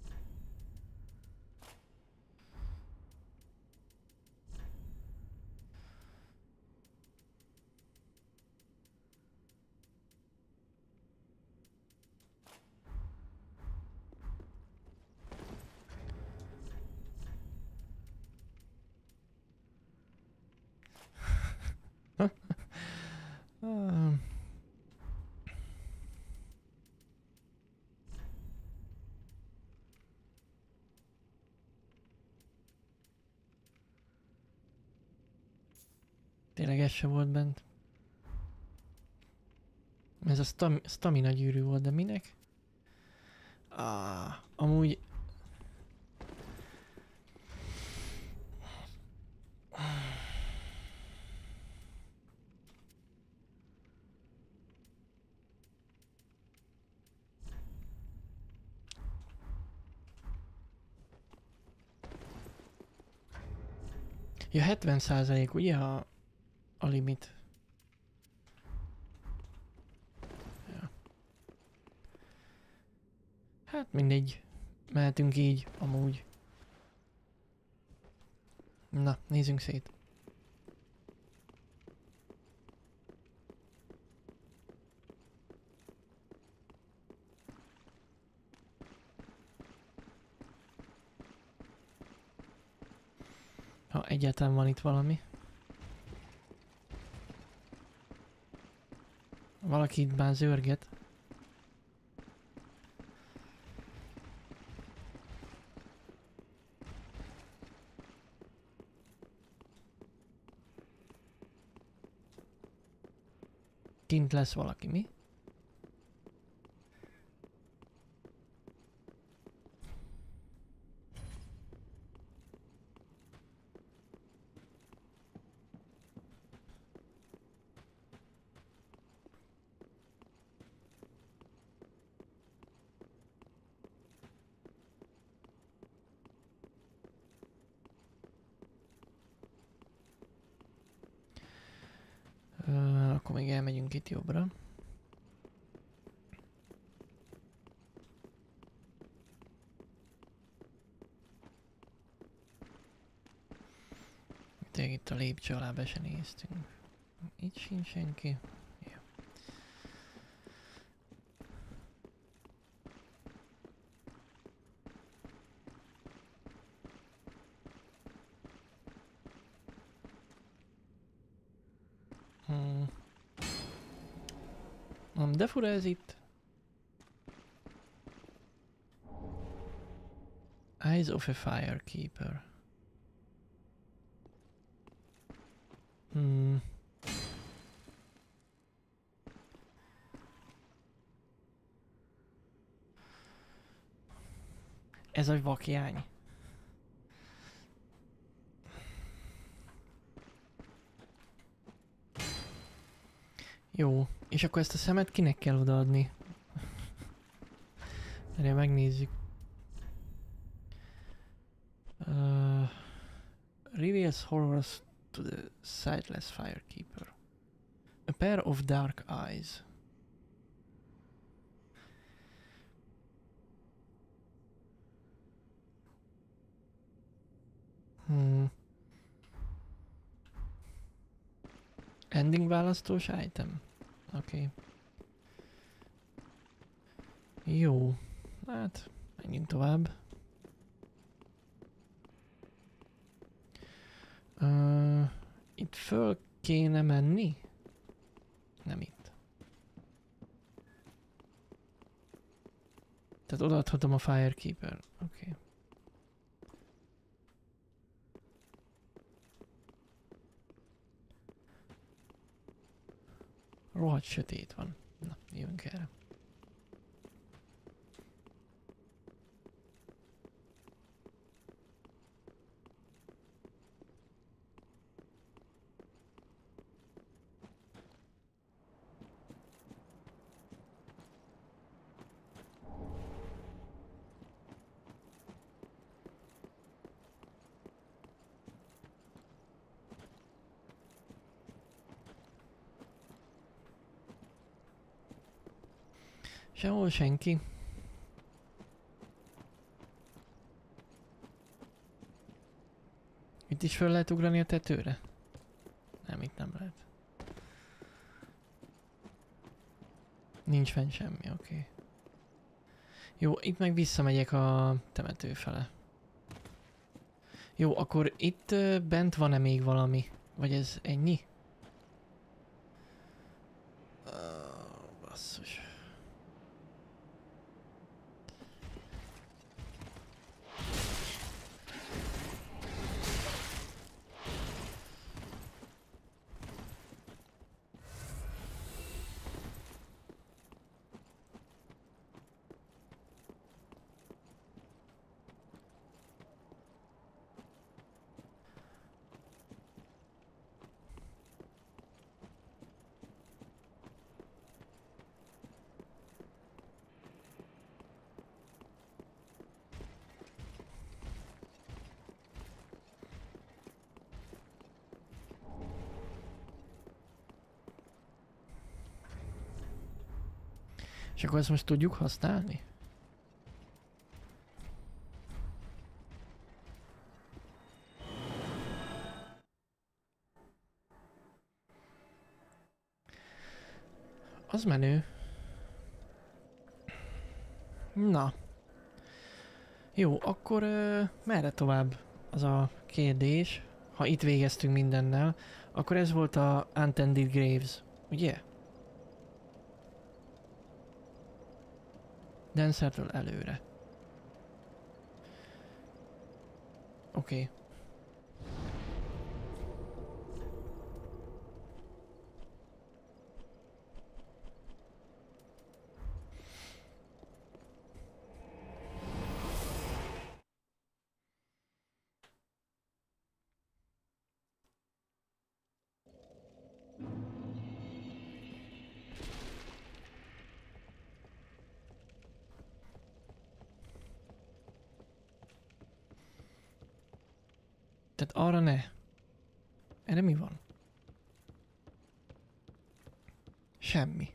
S1: um. Tényleg ez se volt bent. Ez a stam stamina gyűrű volt, de minek? Ah, amúgy... Ja, hetven százalék ugye a, a limit. Ja. Hát mindegy. Mehetünk így, amúgy. Na, nézzünk szét. Ha egyáltalán van itt valami. Valaki itt már zörget. Kint lesz valaki, mi? Uh, akkor még elmegyünk itt jobbra. Tényleg itt a lépcső alá be se néztünk. Itt sincs senki. Ja. Hmm. Um, de fura ez itt. Eyes of a Firekeeper. Hmm. Ez a vakjány. Jó, és akkor ezt a szemet kinek kell odaadni? Erre megnézzük. Uh, reveals horrors to the sightless Firekeeper. A pair of dark eyes. Hmm. Ending választós item? Oké. Okay. Jó. Hát, menjünk tovább. Uh, itt föl kéne menni? Nem itt. Tehát odaadhatom a Firekeeper. Oké. Okay. Rohadt sötét van. Na, jövünk erre. Sehol senki. Itt is föl lehet ugrani a tetőre? Nem, itt nem lehet. Nincs fenn semmi, oké. Okay. Jó, itt meg visszamegyek a temető fele. Jó, akkor itt uh, bent van-e még valami? Vagy ez ennyi? Uh, basszus. És akkor ezt most tudjuk használni? Az menő. Na. Jó, akkor uh, merre tovább az a kérdés? Ha itt végeztünk mindennel, akkor ez volt a Untended Graves, ugye? Dancertől előre. Oké. Okay. Tehát arra ne. Erre mi van? Semmi.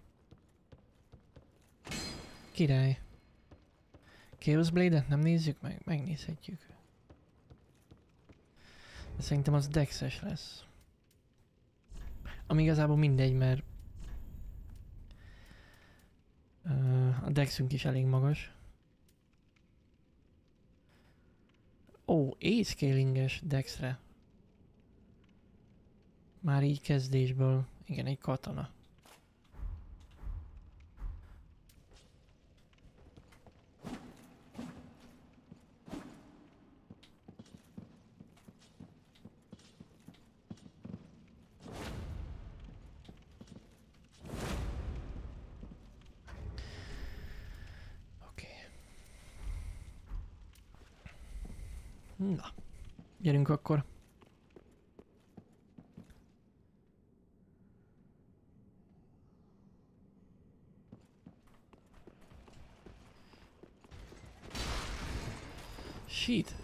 S1: Király. Chaos Blade-et nem nézzük meg? Megnézhetjük. De szerintem az dexes lesz. Ami igazából mindegy, mert uh, a dexünk is elég magas. Ó, oh, A-scalinges dexre. Már így kezdésből. Igen, egy katona. Na, gyerünk akkor. Shit.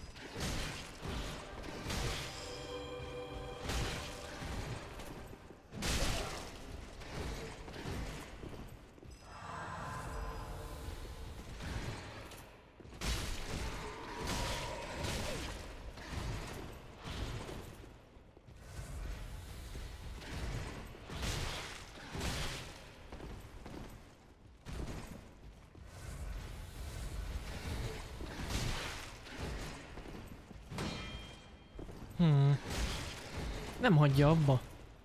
S1: Hmm. Nem hagyja abba.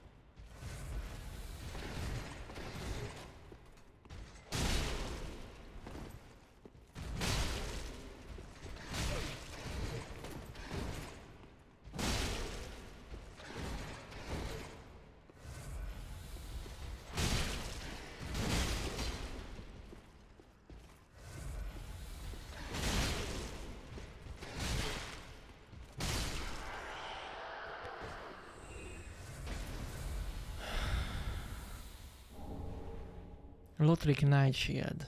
S1: Lothric Night Shield.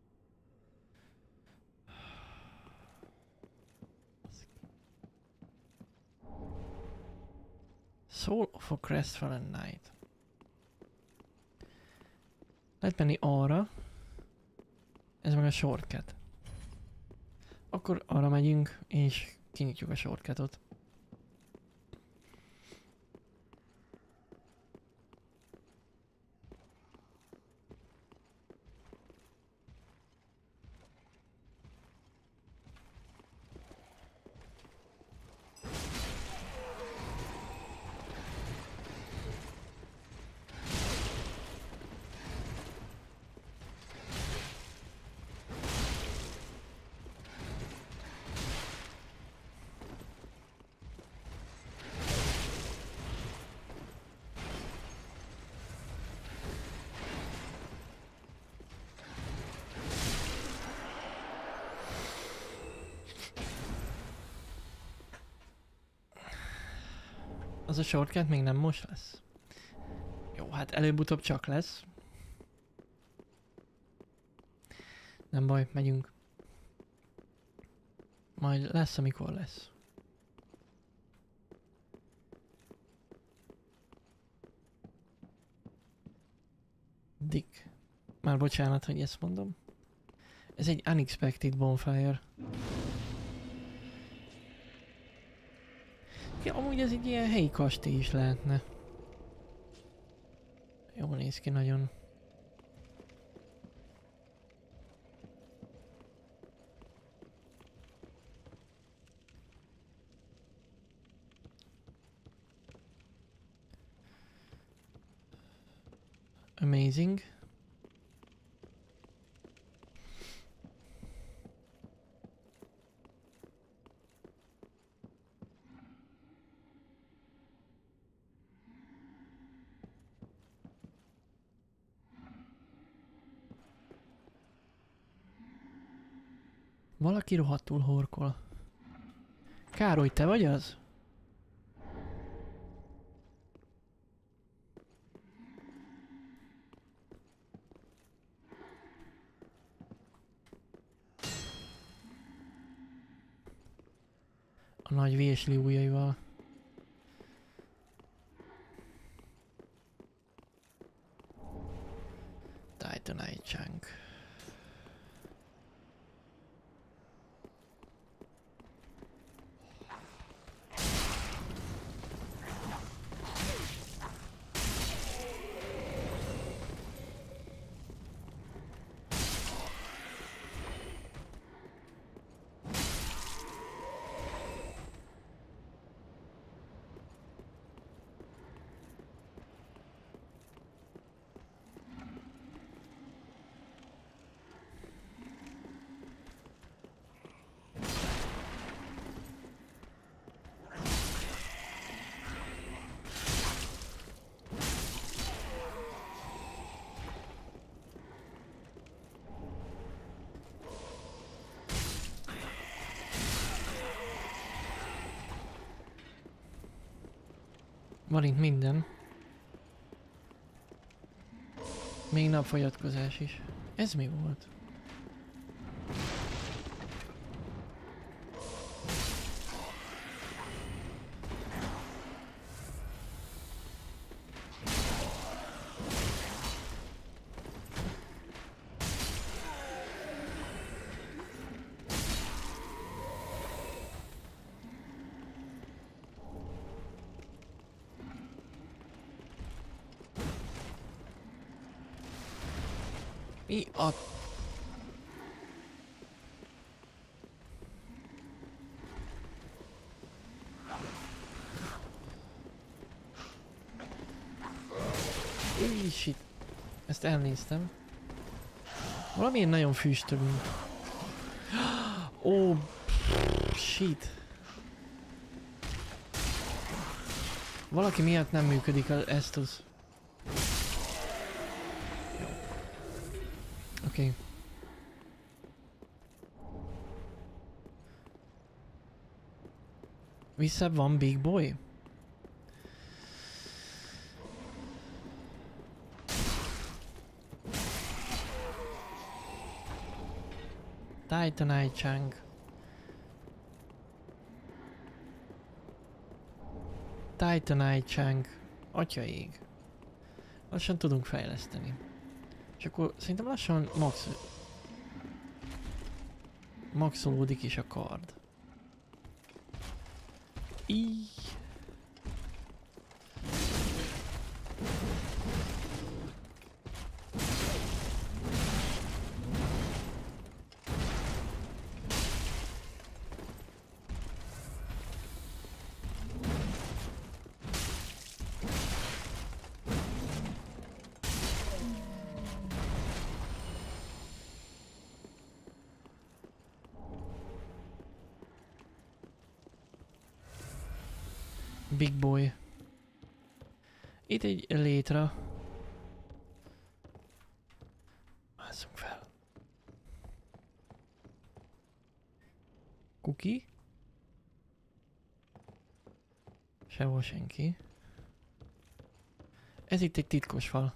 S1: Soul of a Crestfallen Knight. Lehet menni arra. Ez meg a shortcut. Akkor arra megyünk, és kinyitjuk a shortcutot. Az a shortcut még nem most lesz. Jó, hát előbb-utóbb csak lesz. Nem baj, megyünk. Majd lesz, amikor lesz. Dick. Már bocsánat, hogy ezt mondom. Ez egy unexpected bonfire. Ja, amúgy ez egy ilyen helyi kastély is lehetne. Jól néz ki nagyon. Amazing. Valaki rohadtul horkol. Károly, te vagy az? A nagy vésli ujjaival. Titanite Chunk. Van itt minden. Még napfogyatkozás is. Ez mi volt? Mi a... Ezt elnéztem. Valamilyen nagyon füstölünk. Ó, oh, shit. Valaki miatt nem működik az Estus. Oké. Okay. Vissza van Big Boy? Titanite Chunk. Titanite Chunk. Atya ég. Lassan tudunk fejleszteni. És akkor szerintem lassan max... maxolódik is a kard. Így. Big Boy. Itt egy létre. Másszunk fel. Kuki. Sehol senki. Ez itt egy titkos fal.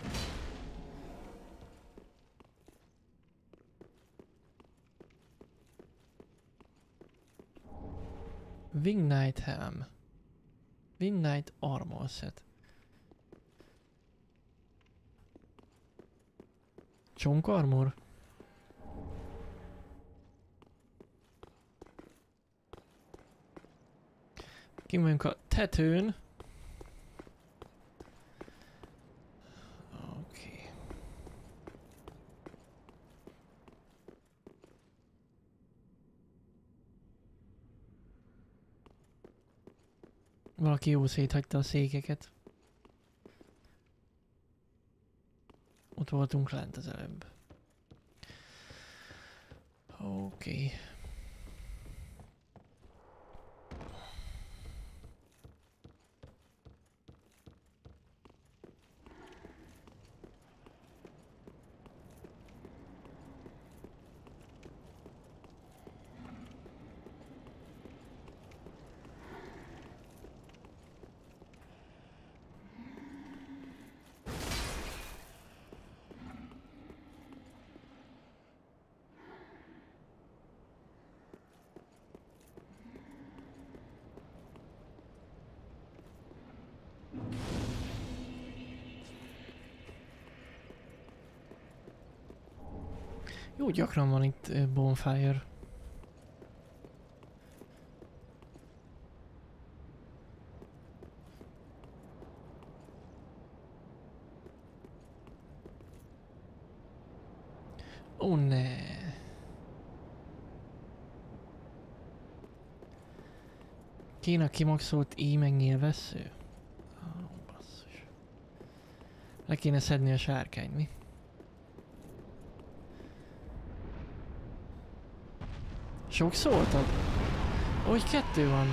S1: Wing Knight Helm. Wing Knight Armor Set. Csonk armor? Ki vagyunk a tetőn. Oké. Valaki jó széthagyta a székeket. Ott voltunk lent az előbb. Oké. Okay. Jó, gyakran van itt uh, bonfire. Ó, oh, ne. Kéne a kimaxolt íj meg nyilvessző? Oh, basszus. Le kéne szedni a sárkányt, mi? Sok szóltad? Úgy kettő van.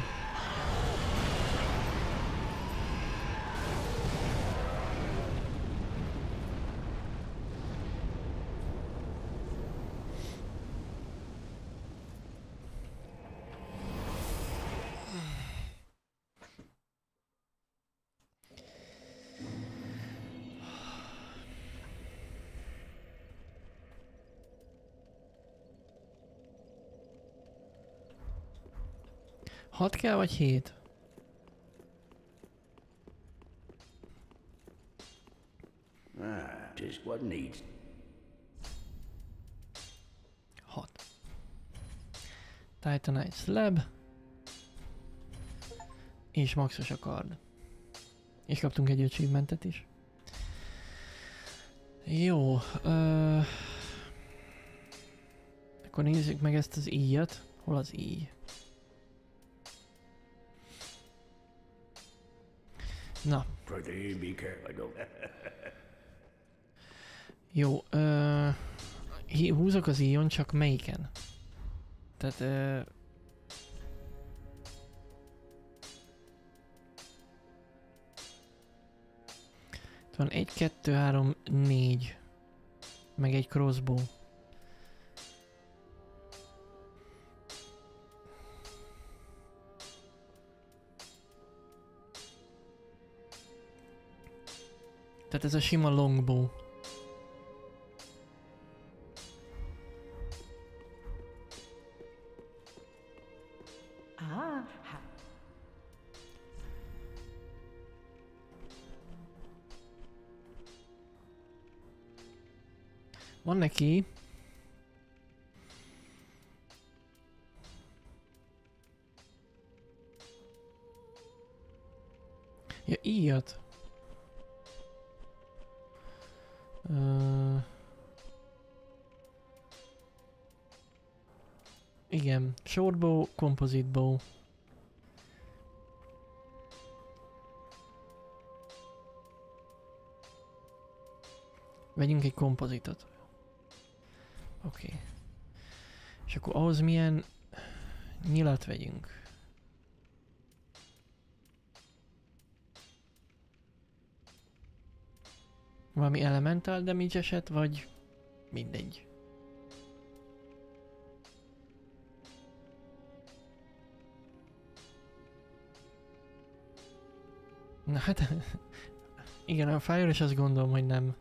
S1: Hat kell vagy hét?
S2: Ah, just what needs.
S1: Hat. Titanite Slab. És maxos a kard. És kaptunk egy achievementet is. Jó. Uh, akkor nézzük meg ezt az íjat. Hol az íj? Na. Jó, ö, húzok az íjon, csak melyiken? Tehát... Ö, itt van egy, kettő, három, négy. Meg egy crossbow. Tehát ez a sima longbow.
S5: Ah, ha-
S1: Van neki... Ja, íjat. Uh, igen, shortbow, composite bow. Vegyünk egy kompozitot. Oké. Okay. És akkor ahhoz milyen nyilat vegyünk? Valami elemental damage eset, vagy mindegy? Na hát... igen, a Fire-es azt gondolom, hogy nem.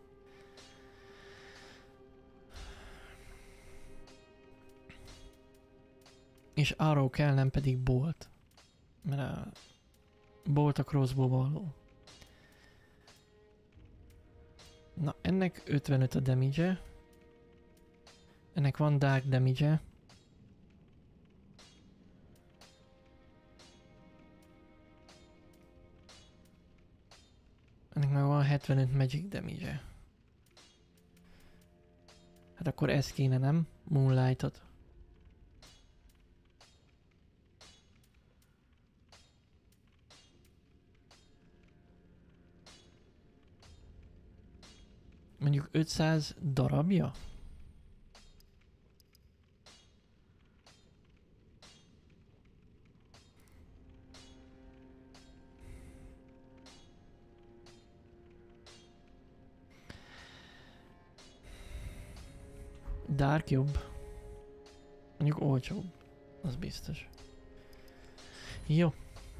S1: És arrow kell, nem pedig bolt. Mert a bolt a crossbow való. Na, ennek ötvenöt a damage-e. Ennek van dark damage-e. Ennek meg van hetvenöt magic damage-e. Hát akkor ez kéne, nem? Moonlight-ot. Mondjuk ötszáz darabja? Dark jobb. Mondjuk olcsóbb. Az biztos. Jó.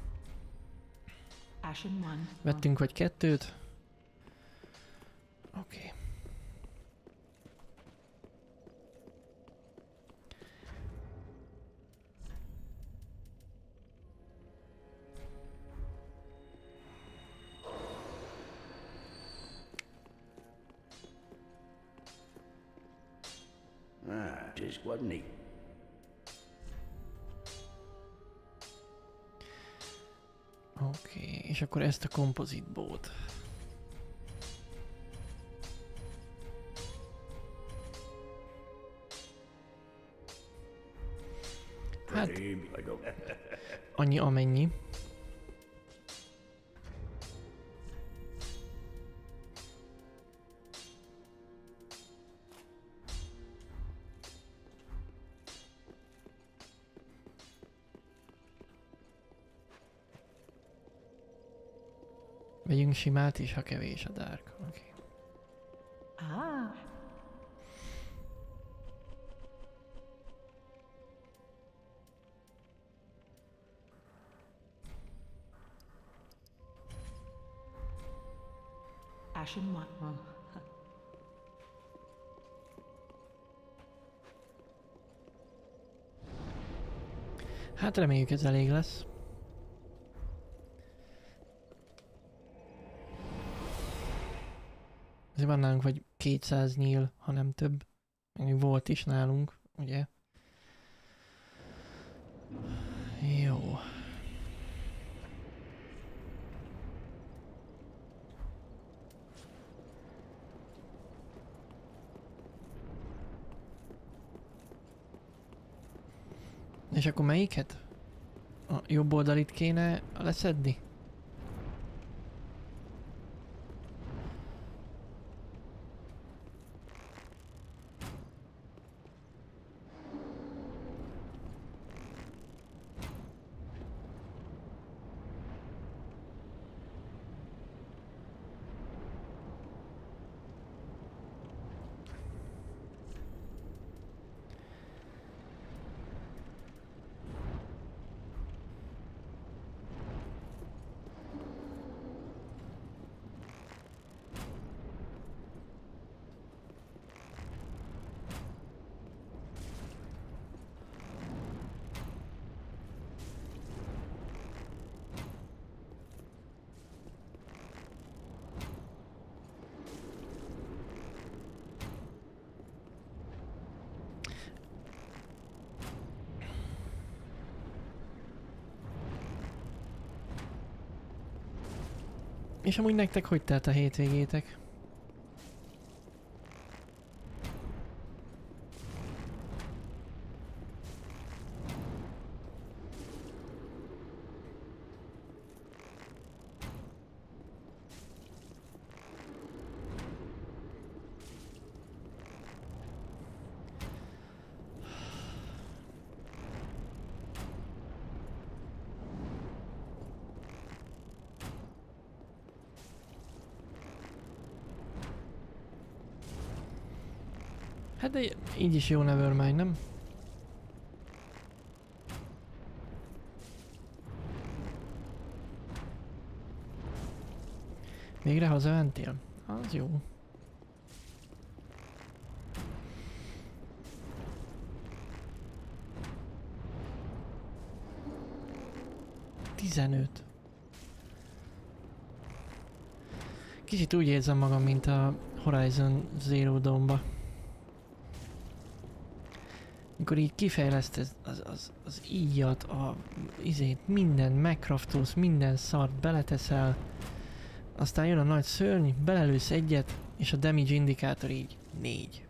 S5: Ashen one.
S1: Vettünk vagy kettőt. Oké. Okay.
S2: Ah, just wasn't he?
S1: Oké, okay. És akkor ezt a composite bow-t. Hát, annyi amennyi. Vegyünk simát is, ha kevés a dark. Oké. Okay.
S5: Ah. Ashen one. Oh.
S1: Hát reméljük ez elég lesz. Azért van nálunk vagy kétszáz nyíl, ha nem több. Még volt is nálunk, ugye? Jó. És akkor melyiket? A jobb oldalit kéne leszedni? És amúgy nektek hogy telt a hétvégétek? Hát de így is jó Nevermind, nem? Végre hazamentél? Az jó. tizenöt. Kicsit úgy érzem magam, mint a Horizon Zero Dawn-ba. Amikor így kifejleszted az, az, az íjat, a izét, minden megcraftolsz, minden szart beleteszel, aztán jön a nagy szörny, belelősz egyet, és a damage indikátor így négy.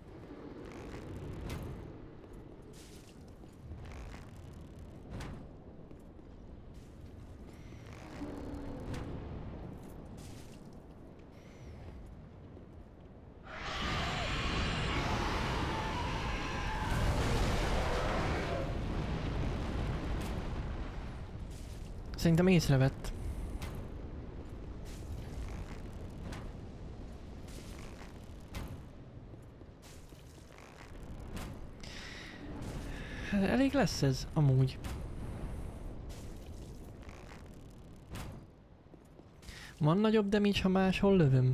S1: Szerintem észrevett. Hát elég lesz ez, amúgy. Van nagyobb damage, ha máshol lövöm?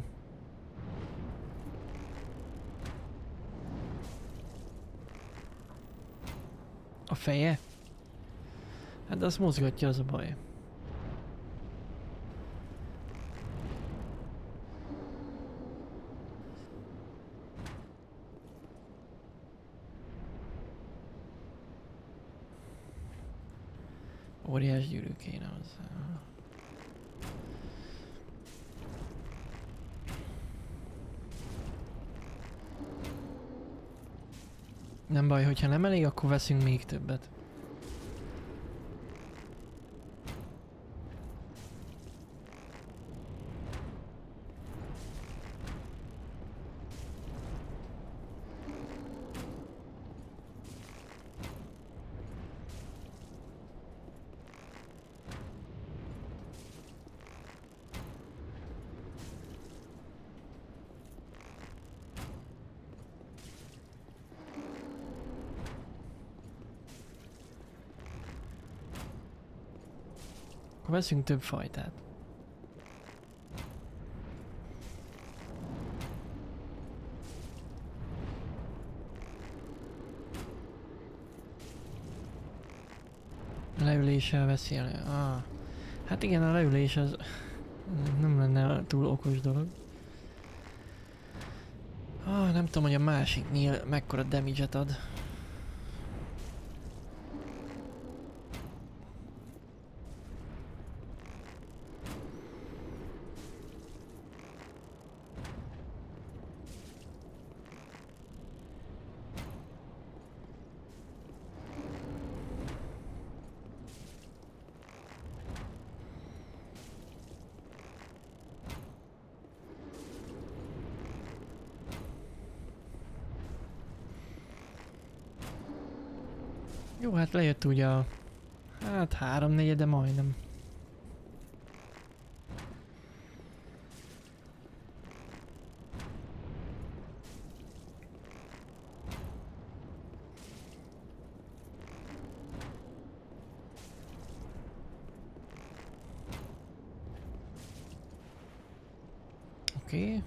S1: A feje? Hát azt mozgatja, az a baj. Óriás gyűrű kéne hozzá. Nem baj, hogyha nem elég, akkor veszünk még többet. Akkor veszünk több fajtát. Leüléssel veszi el. Ah. Hát igen, a leülés az nem lenne túl okos dolog. Ah, nem tudom, hogy a másiknél mekkora damage-et ad. Jó, hát lejött ugye a... Hát háromnegyede majdnem. Oké. Okay.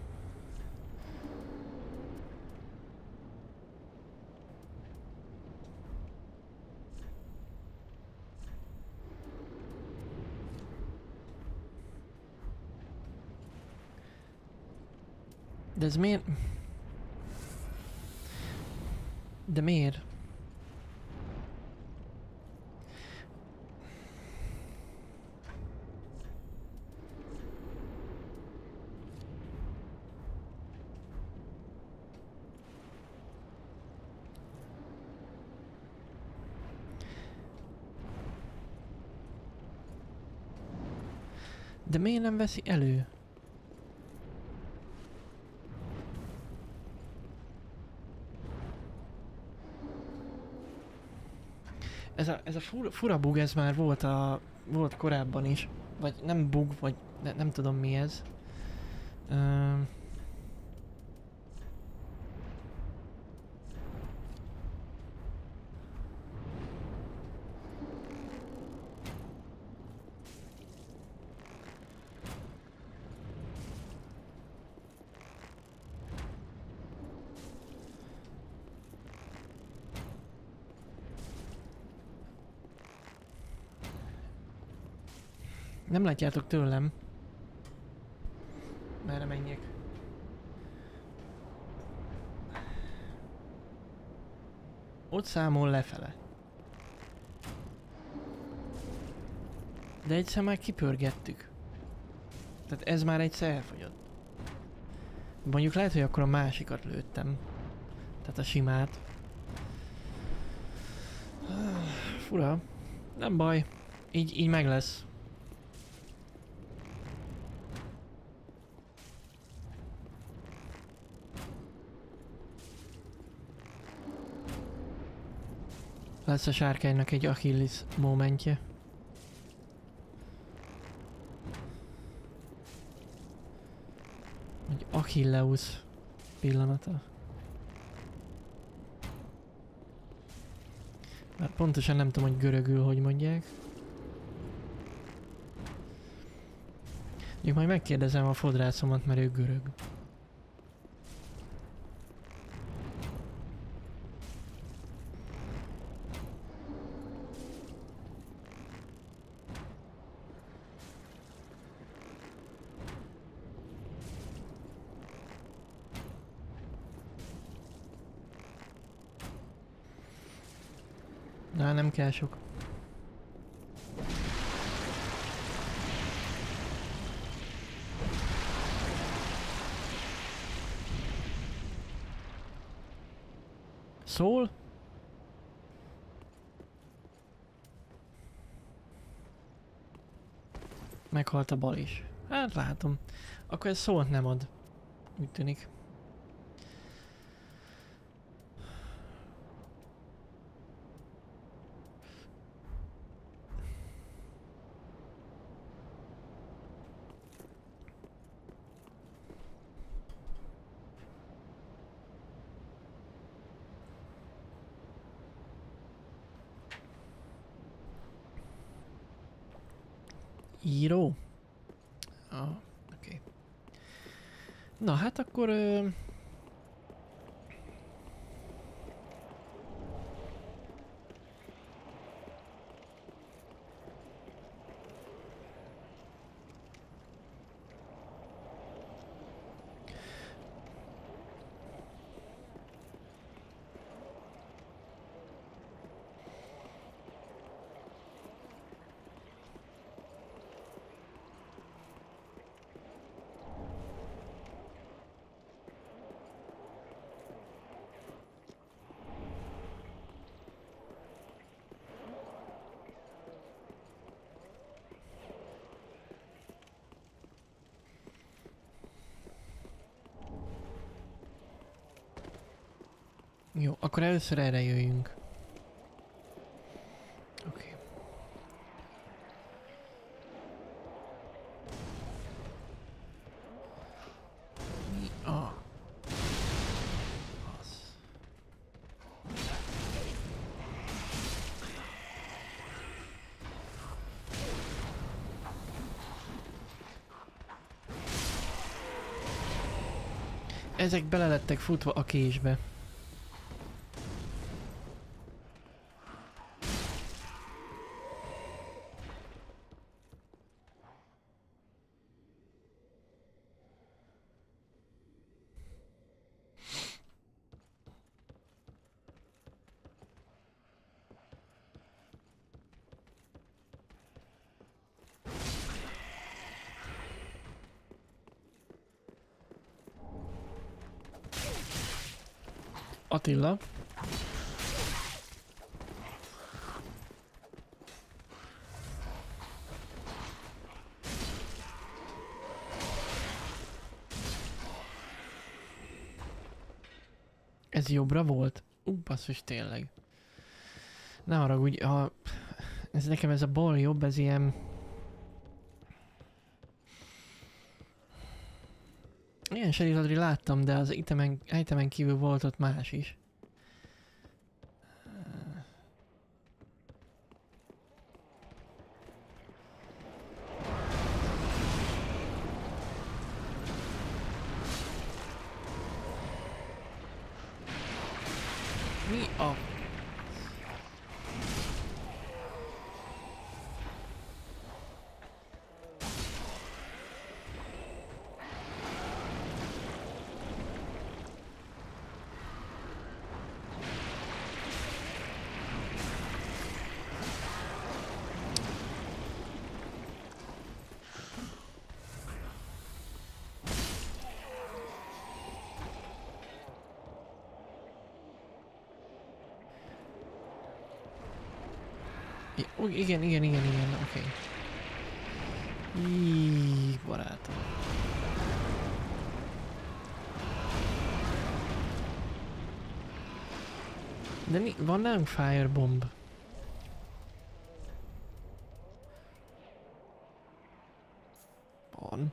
S1: De ez miért? De miért? De miért nem veszi elő? Ez a, ez a fura, fura bug, ez már volt a volt korábban is. Vagy nem bug, vagy ne, nem tudom mi ez. Uh, Nem látjátok tőlem. Merre menjek? Ott számol lefele. De egyszer már kipörgettük. Tehát ez már egyszer elfogyott. Mondjuk lehet, hogy akkor a másikat lőttem. Tehát a simát. Fura. Nem baj. Így, így meg lesz. Lesz a sárkánynak egy Achilles momentje. Egy Achilleus pillanata. Már pontosan nem tudom, hogy görögül hogy mondják. Mondjuk majd megkérdezem a fodrászomat, mert ő görög. Na, nem kell sok. Szól? Meghalt a bal is. Hát látom. Akkor ez szólt nem ad. Úgy tűnik. Író? Ah, oké. Okay. Na hát akkor... Ö... Jó, akkor először erre jöjjünk. Oké. Mi a... Az. Ezek bele lettek futva a késbe. Attila. Ez jobbra volt? Ú, basszus, tényleg. Ne haragudj, ha... Ez nekem ez a bal jobb, ez ilyen... Ilyen Sherizadri láttam, de az itemen, itemen kívül volt ott más is. Mi a... Ó, igen, igen, igen, igen, oké. Okay. Íííí, barátom. De mi, van nálunk Firebomb? Van.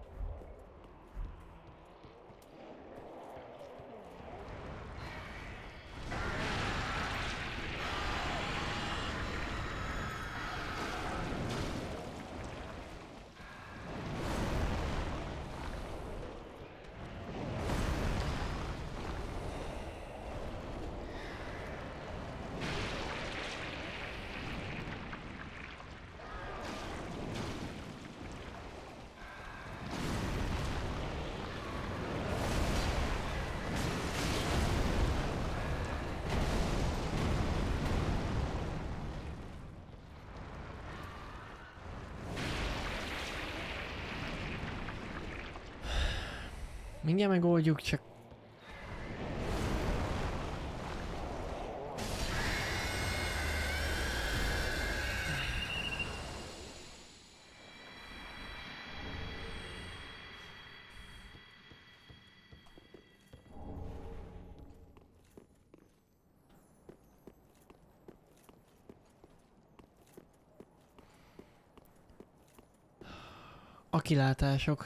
S1: Mindjárt megoldjuk, csak... A kilátások.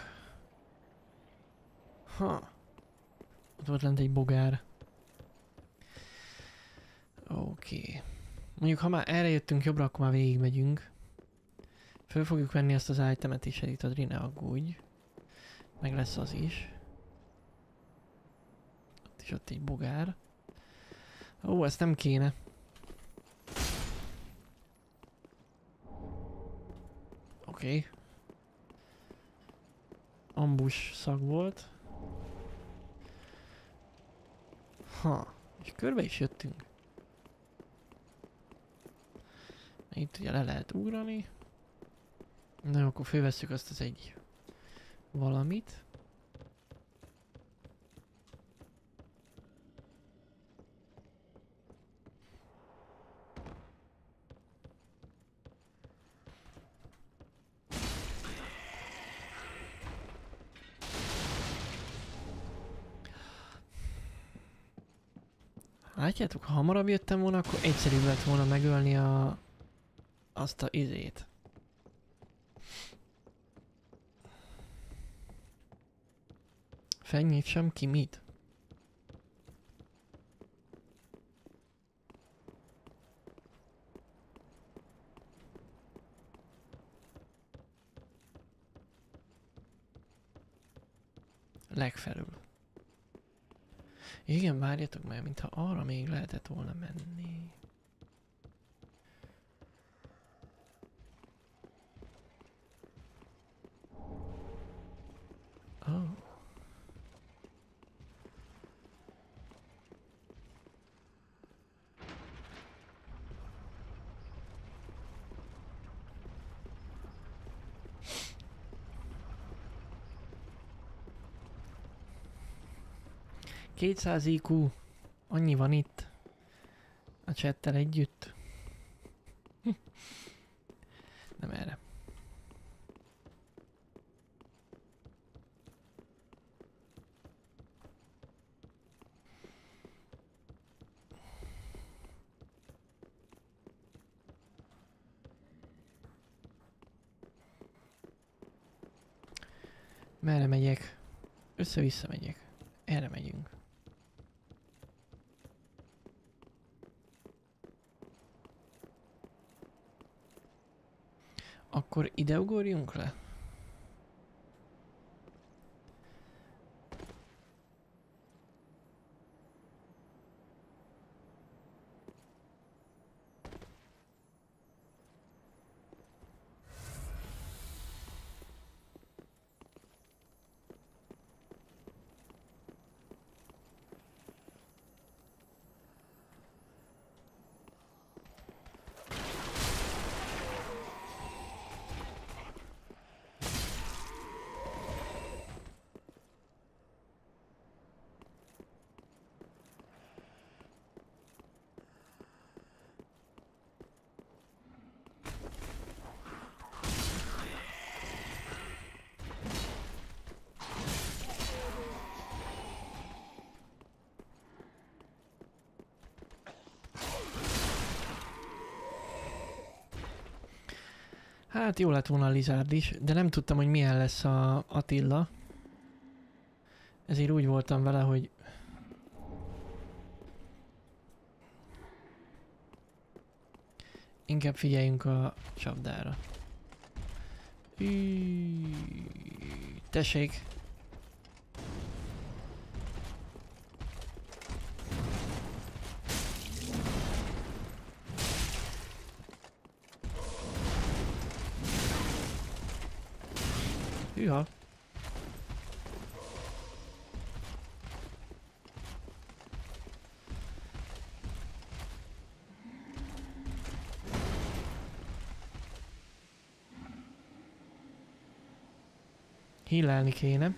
S1: Ha. Ott volt lent egy bogár. Oké. Okay. Mondjuk ha már erre jöttünk jobbra, akkor már végigmegyünk. Föl fogjuk venni azt az itemet is, itt a ne aggódj. Meg lesz az is. Ott is ott egy bogár. Ó, ezt nem kéne. Oké. Okay. Ambush szag volt. Ha, és körbe is jöttünk. Itt ugye le lehet ugrani. Na, akkor fölvesszük azt az egy valamit. Látjátok, ha hamarabb jöttem volna, akkor egyszerűbb lett volna megölni a... azt a izét. Felnyitsam ki mit? Legfelül. Igen, várjatok meg, mintha arra még lehetett volna menni. Oh. kétszáz I Q. Annyi van itt. A chattel együtt. Nem erre. Merre megyek? Össze-vissza megyek. Erre megyünk. Akkor ide ugorjunk le? Hát jó lett volna a Lizard is, de nem tudtam, hogy milyen lesz a Attila. Ezért úgy voltam vele, hogy... inkább figyeljünk a csapdára. Üüüüüű, tessék! Hűha! Hílelni kéne.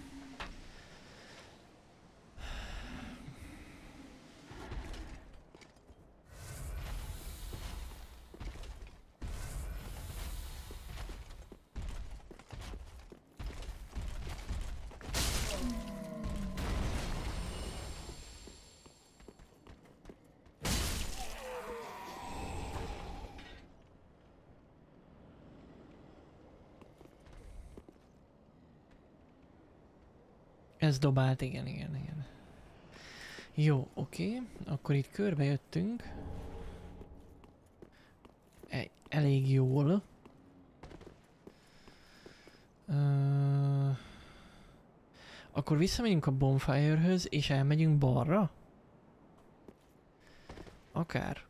S1: Ez dobált, igen, igen, igen. Jó, oké. Akkor itt körbe jöttünk. E elég jól. Uh, akkor visszamegyünk a Bonfire-höz, és elmegyünk balra? Akár.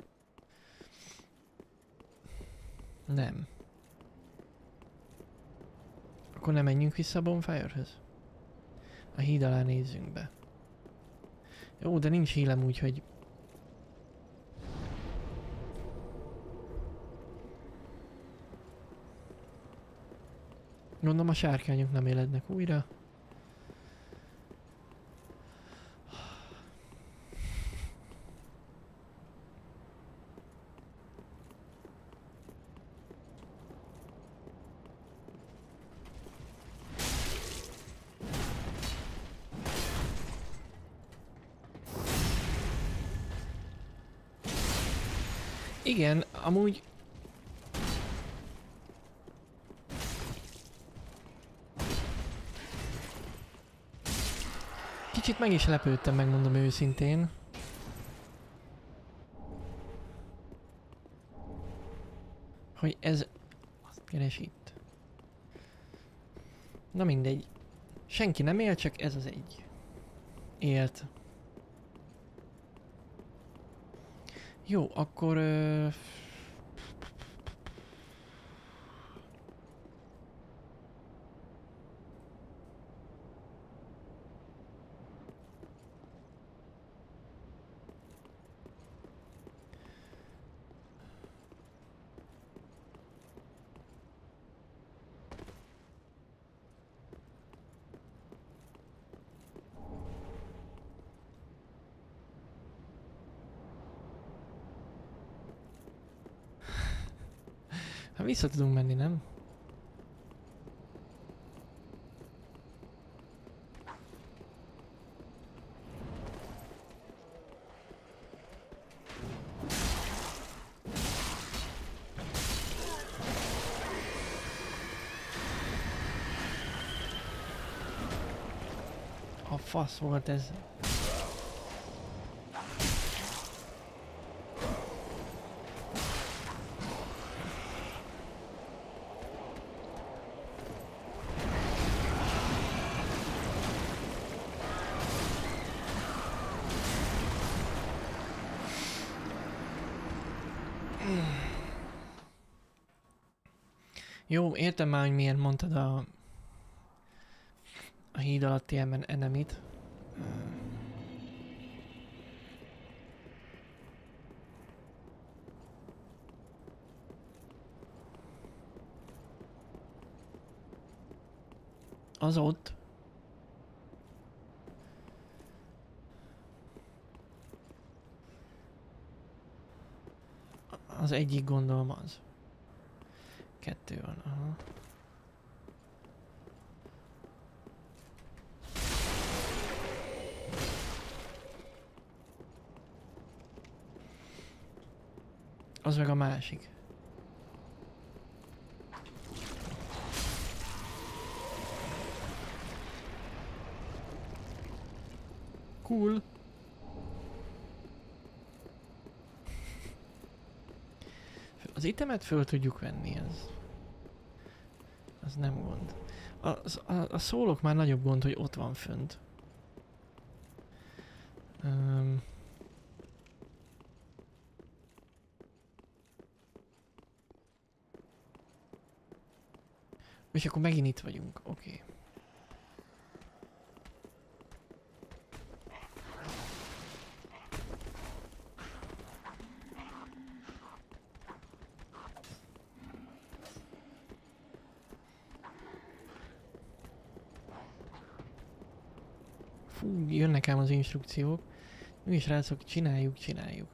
S1: Nem. Akkor nem menjünk vissza a Bonfire-höz? A híd alá nézzünk be. Jó, de nincs hílem, úgyhogy... Gondolom a sárkányok nem élednek újra. Igen, amúgy... Kicsit meg is lepődtem, megmondom őszintén. Hogy ez... Azt keres itt. Na mindegy. Senki nem él, csak ez az egy. Élt. Jó, akkor... Ö... Hát vissza tudunk menni, nem? fasz volt ez? Jó, értem már, hogy miért mondtad a, a híd alatti ember enemit. Az ott. Az egyik gondolom az. Kettő van, aha. Az meg a másik. Cool. Az itemet föl tudjuk venni, az... Az nem gond. A, a, a szólok már nagyobb gond, hogy ott van fönt. Um, és akkor megint itt vagyunk, oké. Okay. Fú, jönnek ám az instrukciók. Mi is rászok, csináljuk, csináljuk.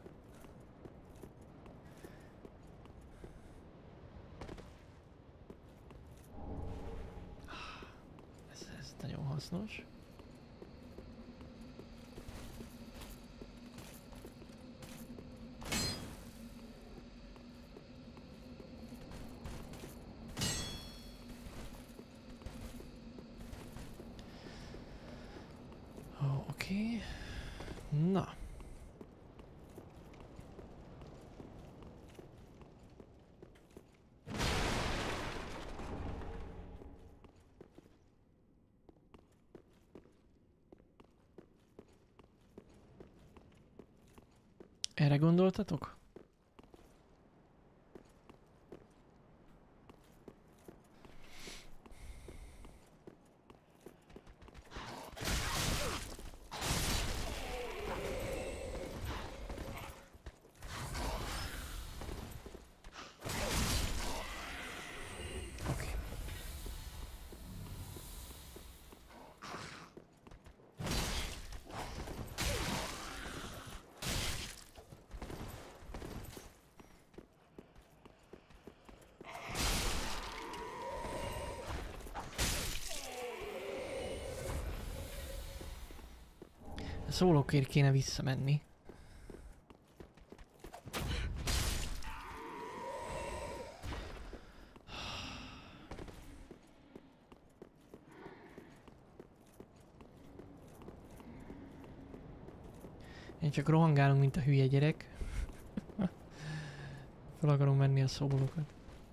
S1: Ez, ez nagyon hasznos. Oké. Na. Erre gondoltatok? Szólókért kéne visszamenni. Én csak rohangálunk, mint a hülye gyerek. Fel akarom menni a szólókat.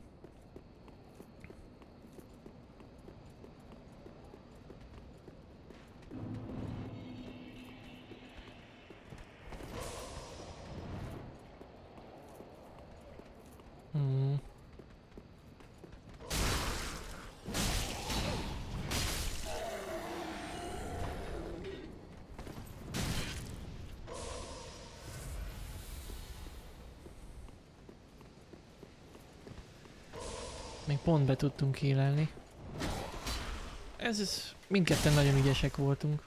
S1: Még pont be tudtunk élelni. Ez, ez mindketten nagyon ügyesek voltunk.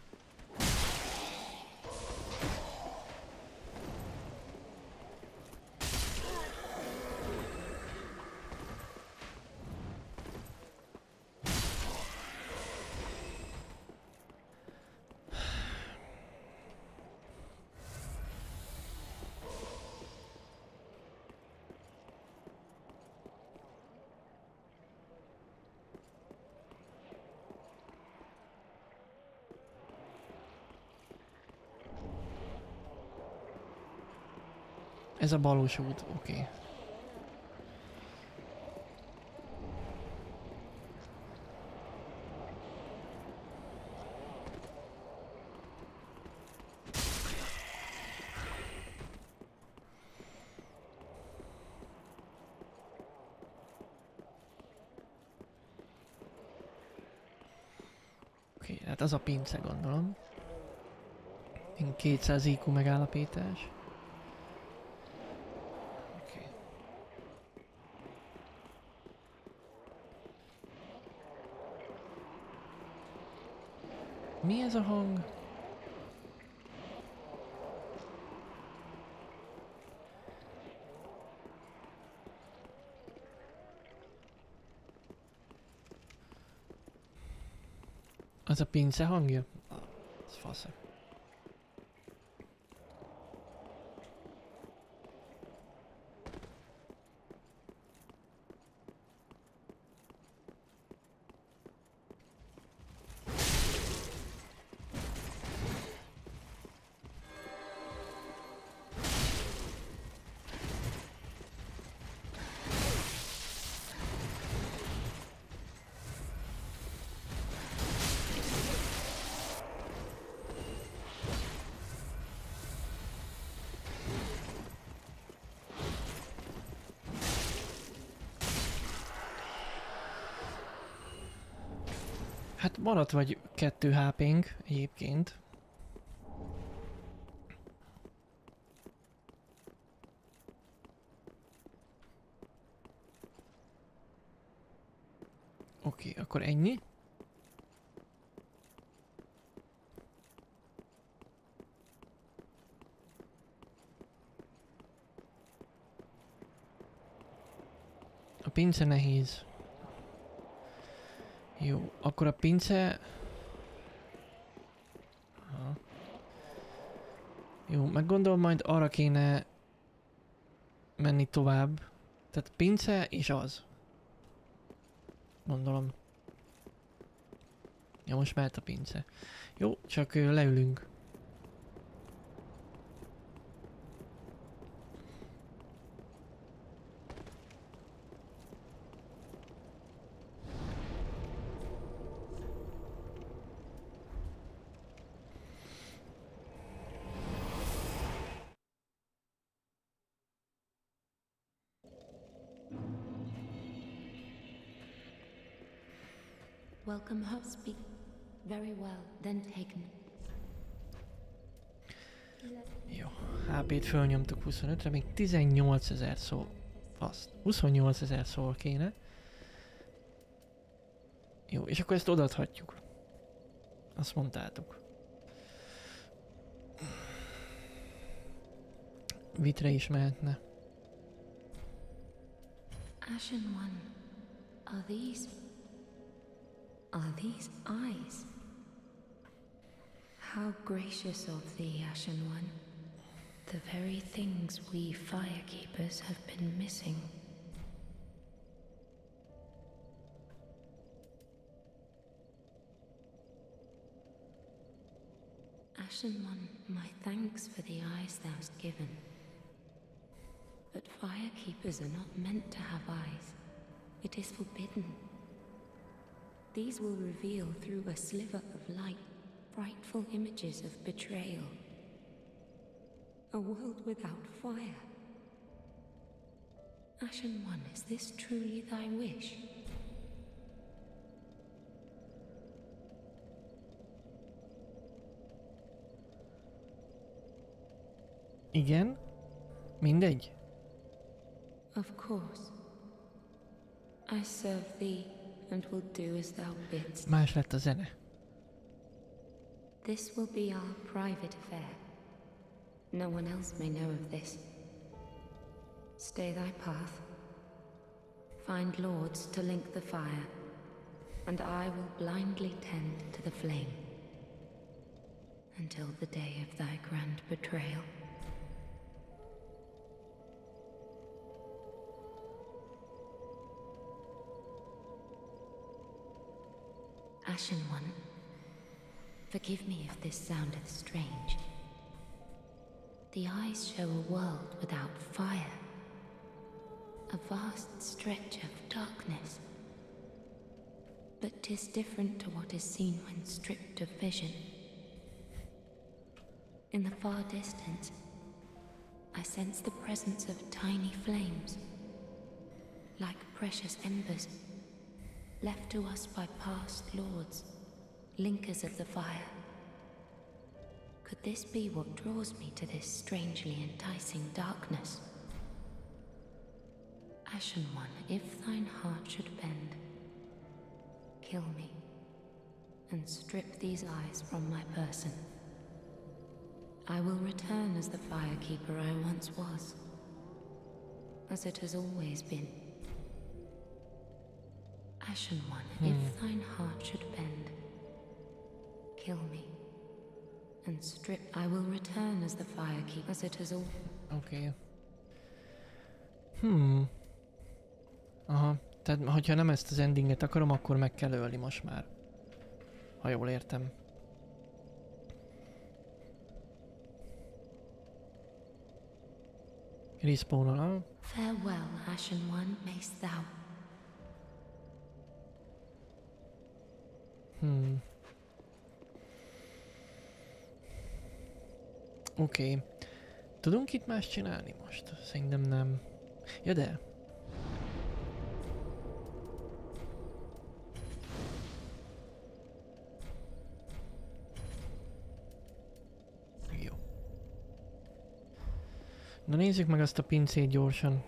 S1: Ez a balos út, oké. Okay. Oké, okay, hát az a pince, gondolom. kétszáz I Q megállapítás. Oké. Okay. Mi ez a hang? Az a pince hangja? Ah, ez fasz. Hát maradt vagy kettő há pénk egyébként. Oké, okay, akkor ennyi. A pince nehéz. Jó, akkor a pince... Aha. Jó, meg gondolom majd arra kéne menni tovább. Tehát pince és az. Gondolom. Ja, most mehet a pince. Jó, csak ö, leülünk.
S4: Welcome home. Speak very well, then taken.
S1: Jó, há pét fölnyomtuk huszonötre, még tizennyolcezer szó. Azt, huszonnyolcezer szól kéne. Jó, és akkor ezt odaadhatjuk. Azt mondtátok. Vitre is mehetne.
S4: Ashen One, are these... Are these eyes? How gracious of thee, Ashen One. The very things we Firekeepers have been missing. Ashen One, my thanks for the eyes thou hast given. But Firekeepers are not meant to have eyes. It is forbidden. These will reveal through a sliver of light frightful images of betrayal. A world without fire. Ashen One, is this truly thy wish?
S1: Igen? Mindegy?
S4: Of course. I serve thee and will do as thou bidst.
S1: Más lett a zene.
S4: This will be our private affair. No one else may know of this. Stay thy path. Find lords to link the fire, and I will blindly tend to the flame until the day of thy grand betrayal. Ashen One, forgive me if this soundeth strange. The eyes show a world without fire. A vast stretch of darkness. But 'tis different to what is seen when stripped of vision. In the far distance, I sense the presence of tiny flames, like precious embers, left to us by past lords, linkers of the fire. Could this be what draws me to this strangely enticing darkness? Ashen One, if thine heart should bend, kill me, and strip these eyes from my person. I will return as the Firekeeper I once was, as it has always been. Ashen One,
S1: Hmm.
S4: if thine heart should bend, kill me, and strip. I will return as the Firekeeper, as it has always.
S1: Oké. Okay. Hmm. Aha, tehát hogyha nem ezt az endinget akarom, akkor meg kell ölni most már. Ha jól értem. Respawnol.
S4: Farewell, Ashen One, mayst thou.
S1: Hmm. Oké. Okay. Tudunk itt más csinálni most? Szerintem nem. Ja de. Jó. Na nézzük meg azt a pincét gyorsan.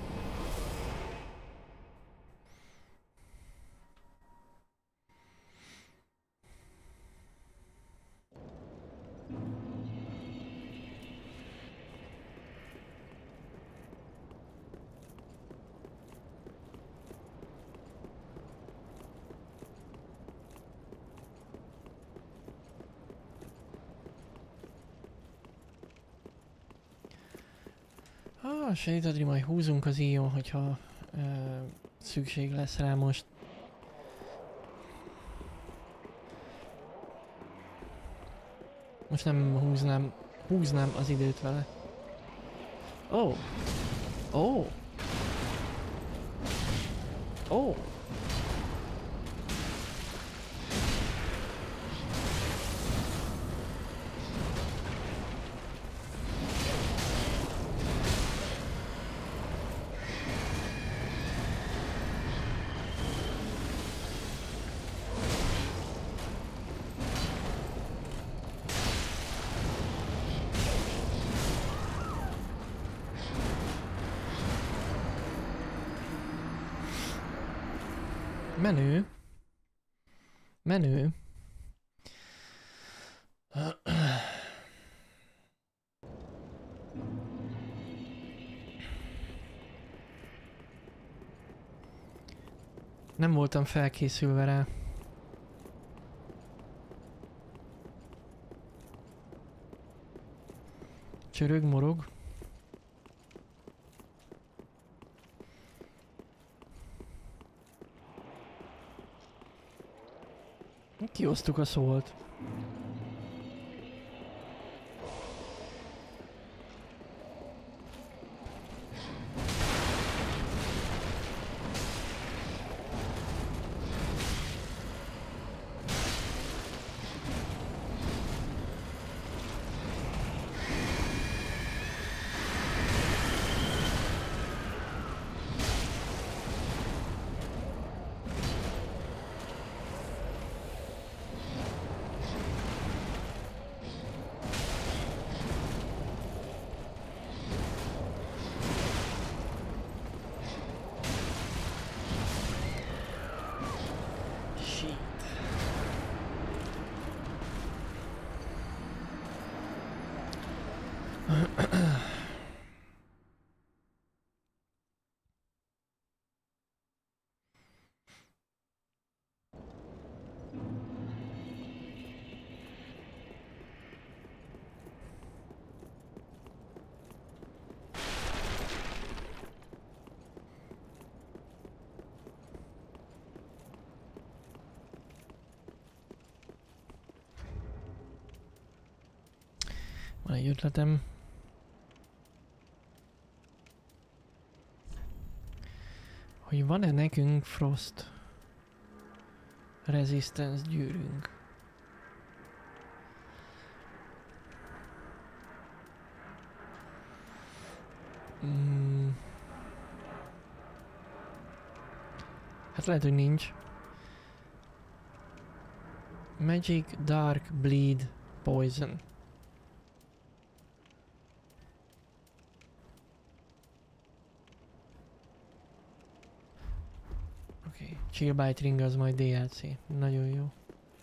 S1: Ah, sejtedri, majd húzunk az íjon, hogyha ö, szükség lesz rá most. Most nem húznám, húznám az időt vele. Ó! Oh. Ó! Oh. Ó! Oh. Menő. Menő. Nem voltam felkészülve rá. Csörög, morog. Kiosztuk a szólt. Van egy ötletem. hogy van-e nekünk Frost Resistance gyűrűnk. Mm. Hát lehet, hogy nincs. Magic, Dark, Bleed, Poison. Oké, okay. Chillbite Ring az majd dé el cé. Nagyon jó.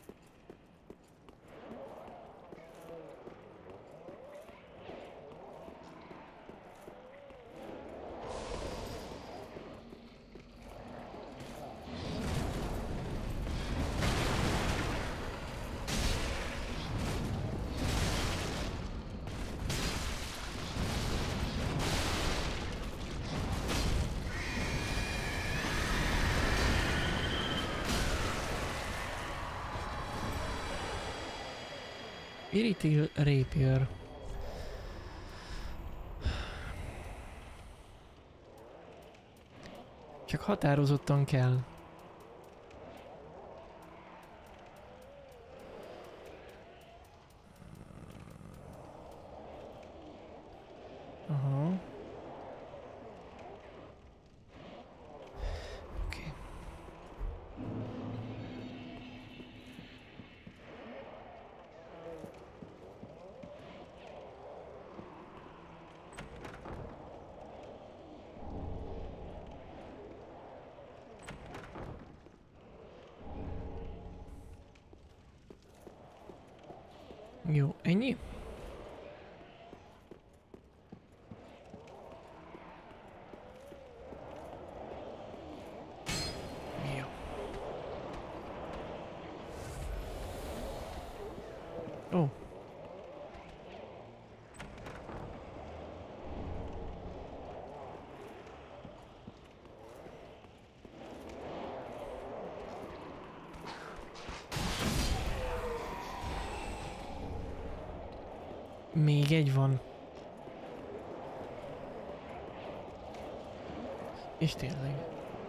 S1: Iritil Rapier. Csak határozottan kell. Aha. Oké. Jó, ennyi? Jó. Ó. Még egy van. És tényleg.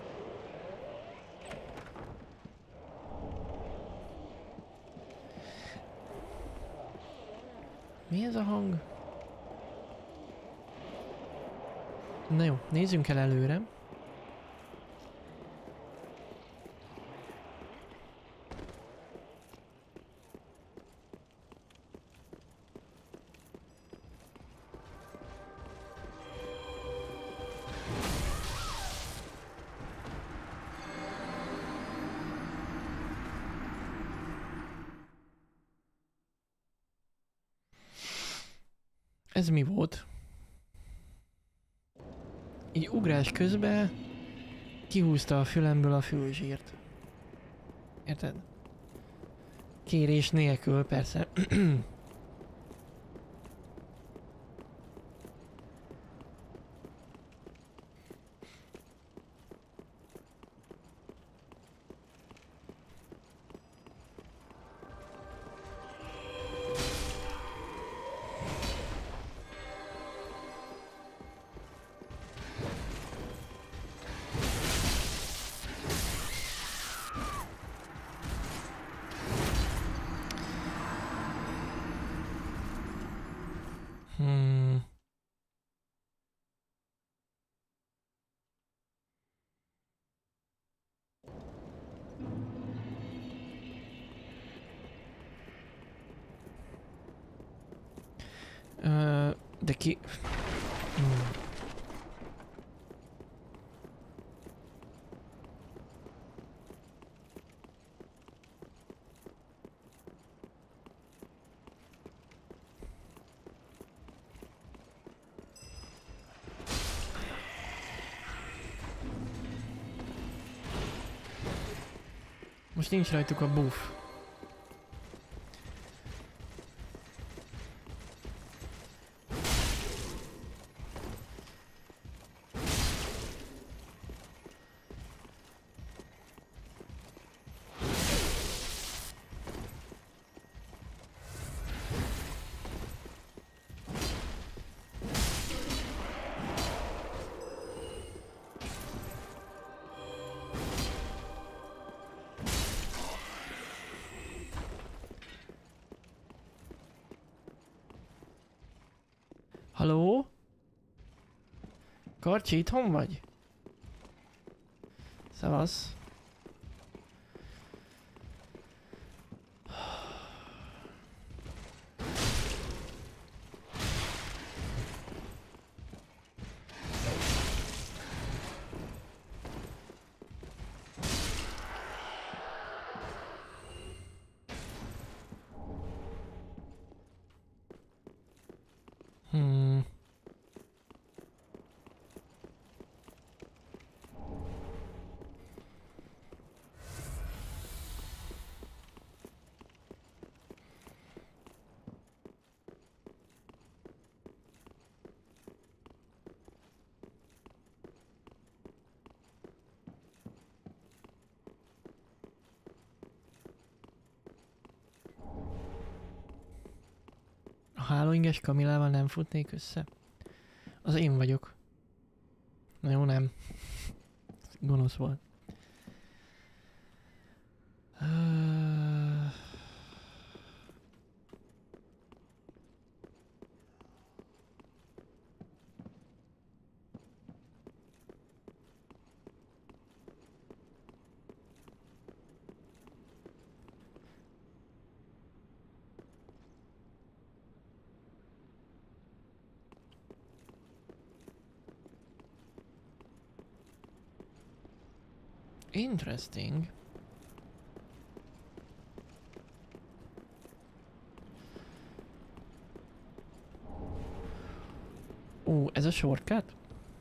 S1: Mi ez a hang? Na jó, nézzünk el előre. Ez mi volt? Így ugrás közben kihúzta a fülemből a fülzsírt. Érted? Kérés nélkül, persze. Hmm. Uh, de ki... Hmm. Most nincs rajtuk a buff. Karcsi, itthon vagy? Szevasz. Hmm. A hálóinges Kamilával nem futnék össze? Az én vagyok. Na jó, nem. Gonosz volt. Uh... Interesting. Ó, ez a shortcut?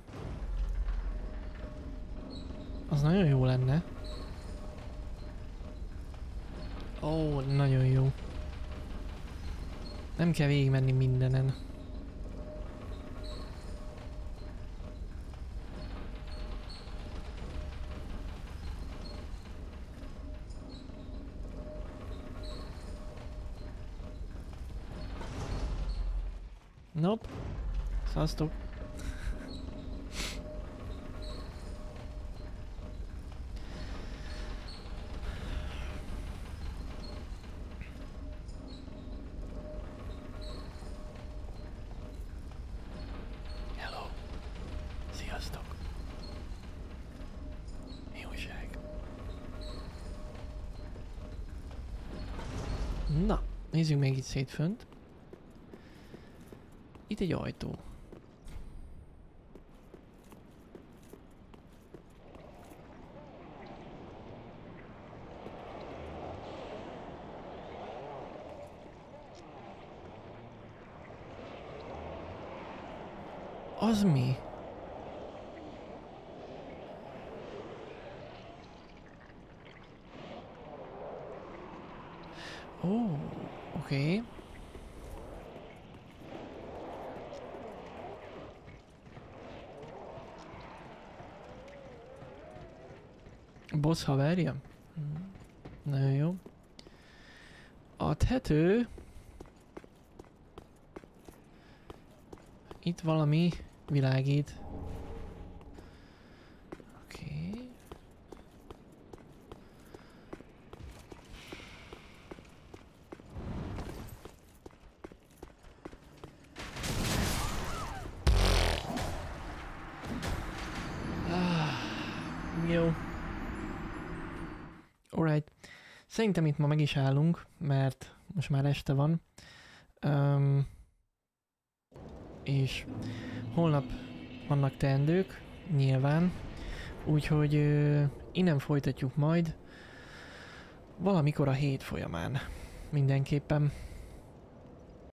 S1: Az nagyon jó lenne. Ó, nagyon jó. Nem kell végigmenni mindenen. Nope. Szasztok. Hello. Sziasztok. Mi újság? Na, nézzük még itt szét fönt. Itt egy ajtó. Az mi? Ó, oké. Okay. Boss haverja? Hmm. Nagyon jó. A tető... Itt valami világít. Oké. Okay. Ah, jó. Alright. Szerintem itt ma meg is állunk, mert most már este van. Um, és holnap vannak teendők, nyilván. Úgyhogy uh, innen folytatjuk majd valamikor a hét folyamán. Mindenképpen.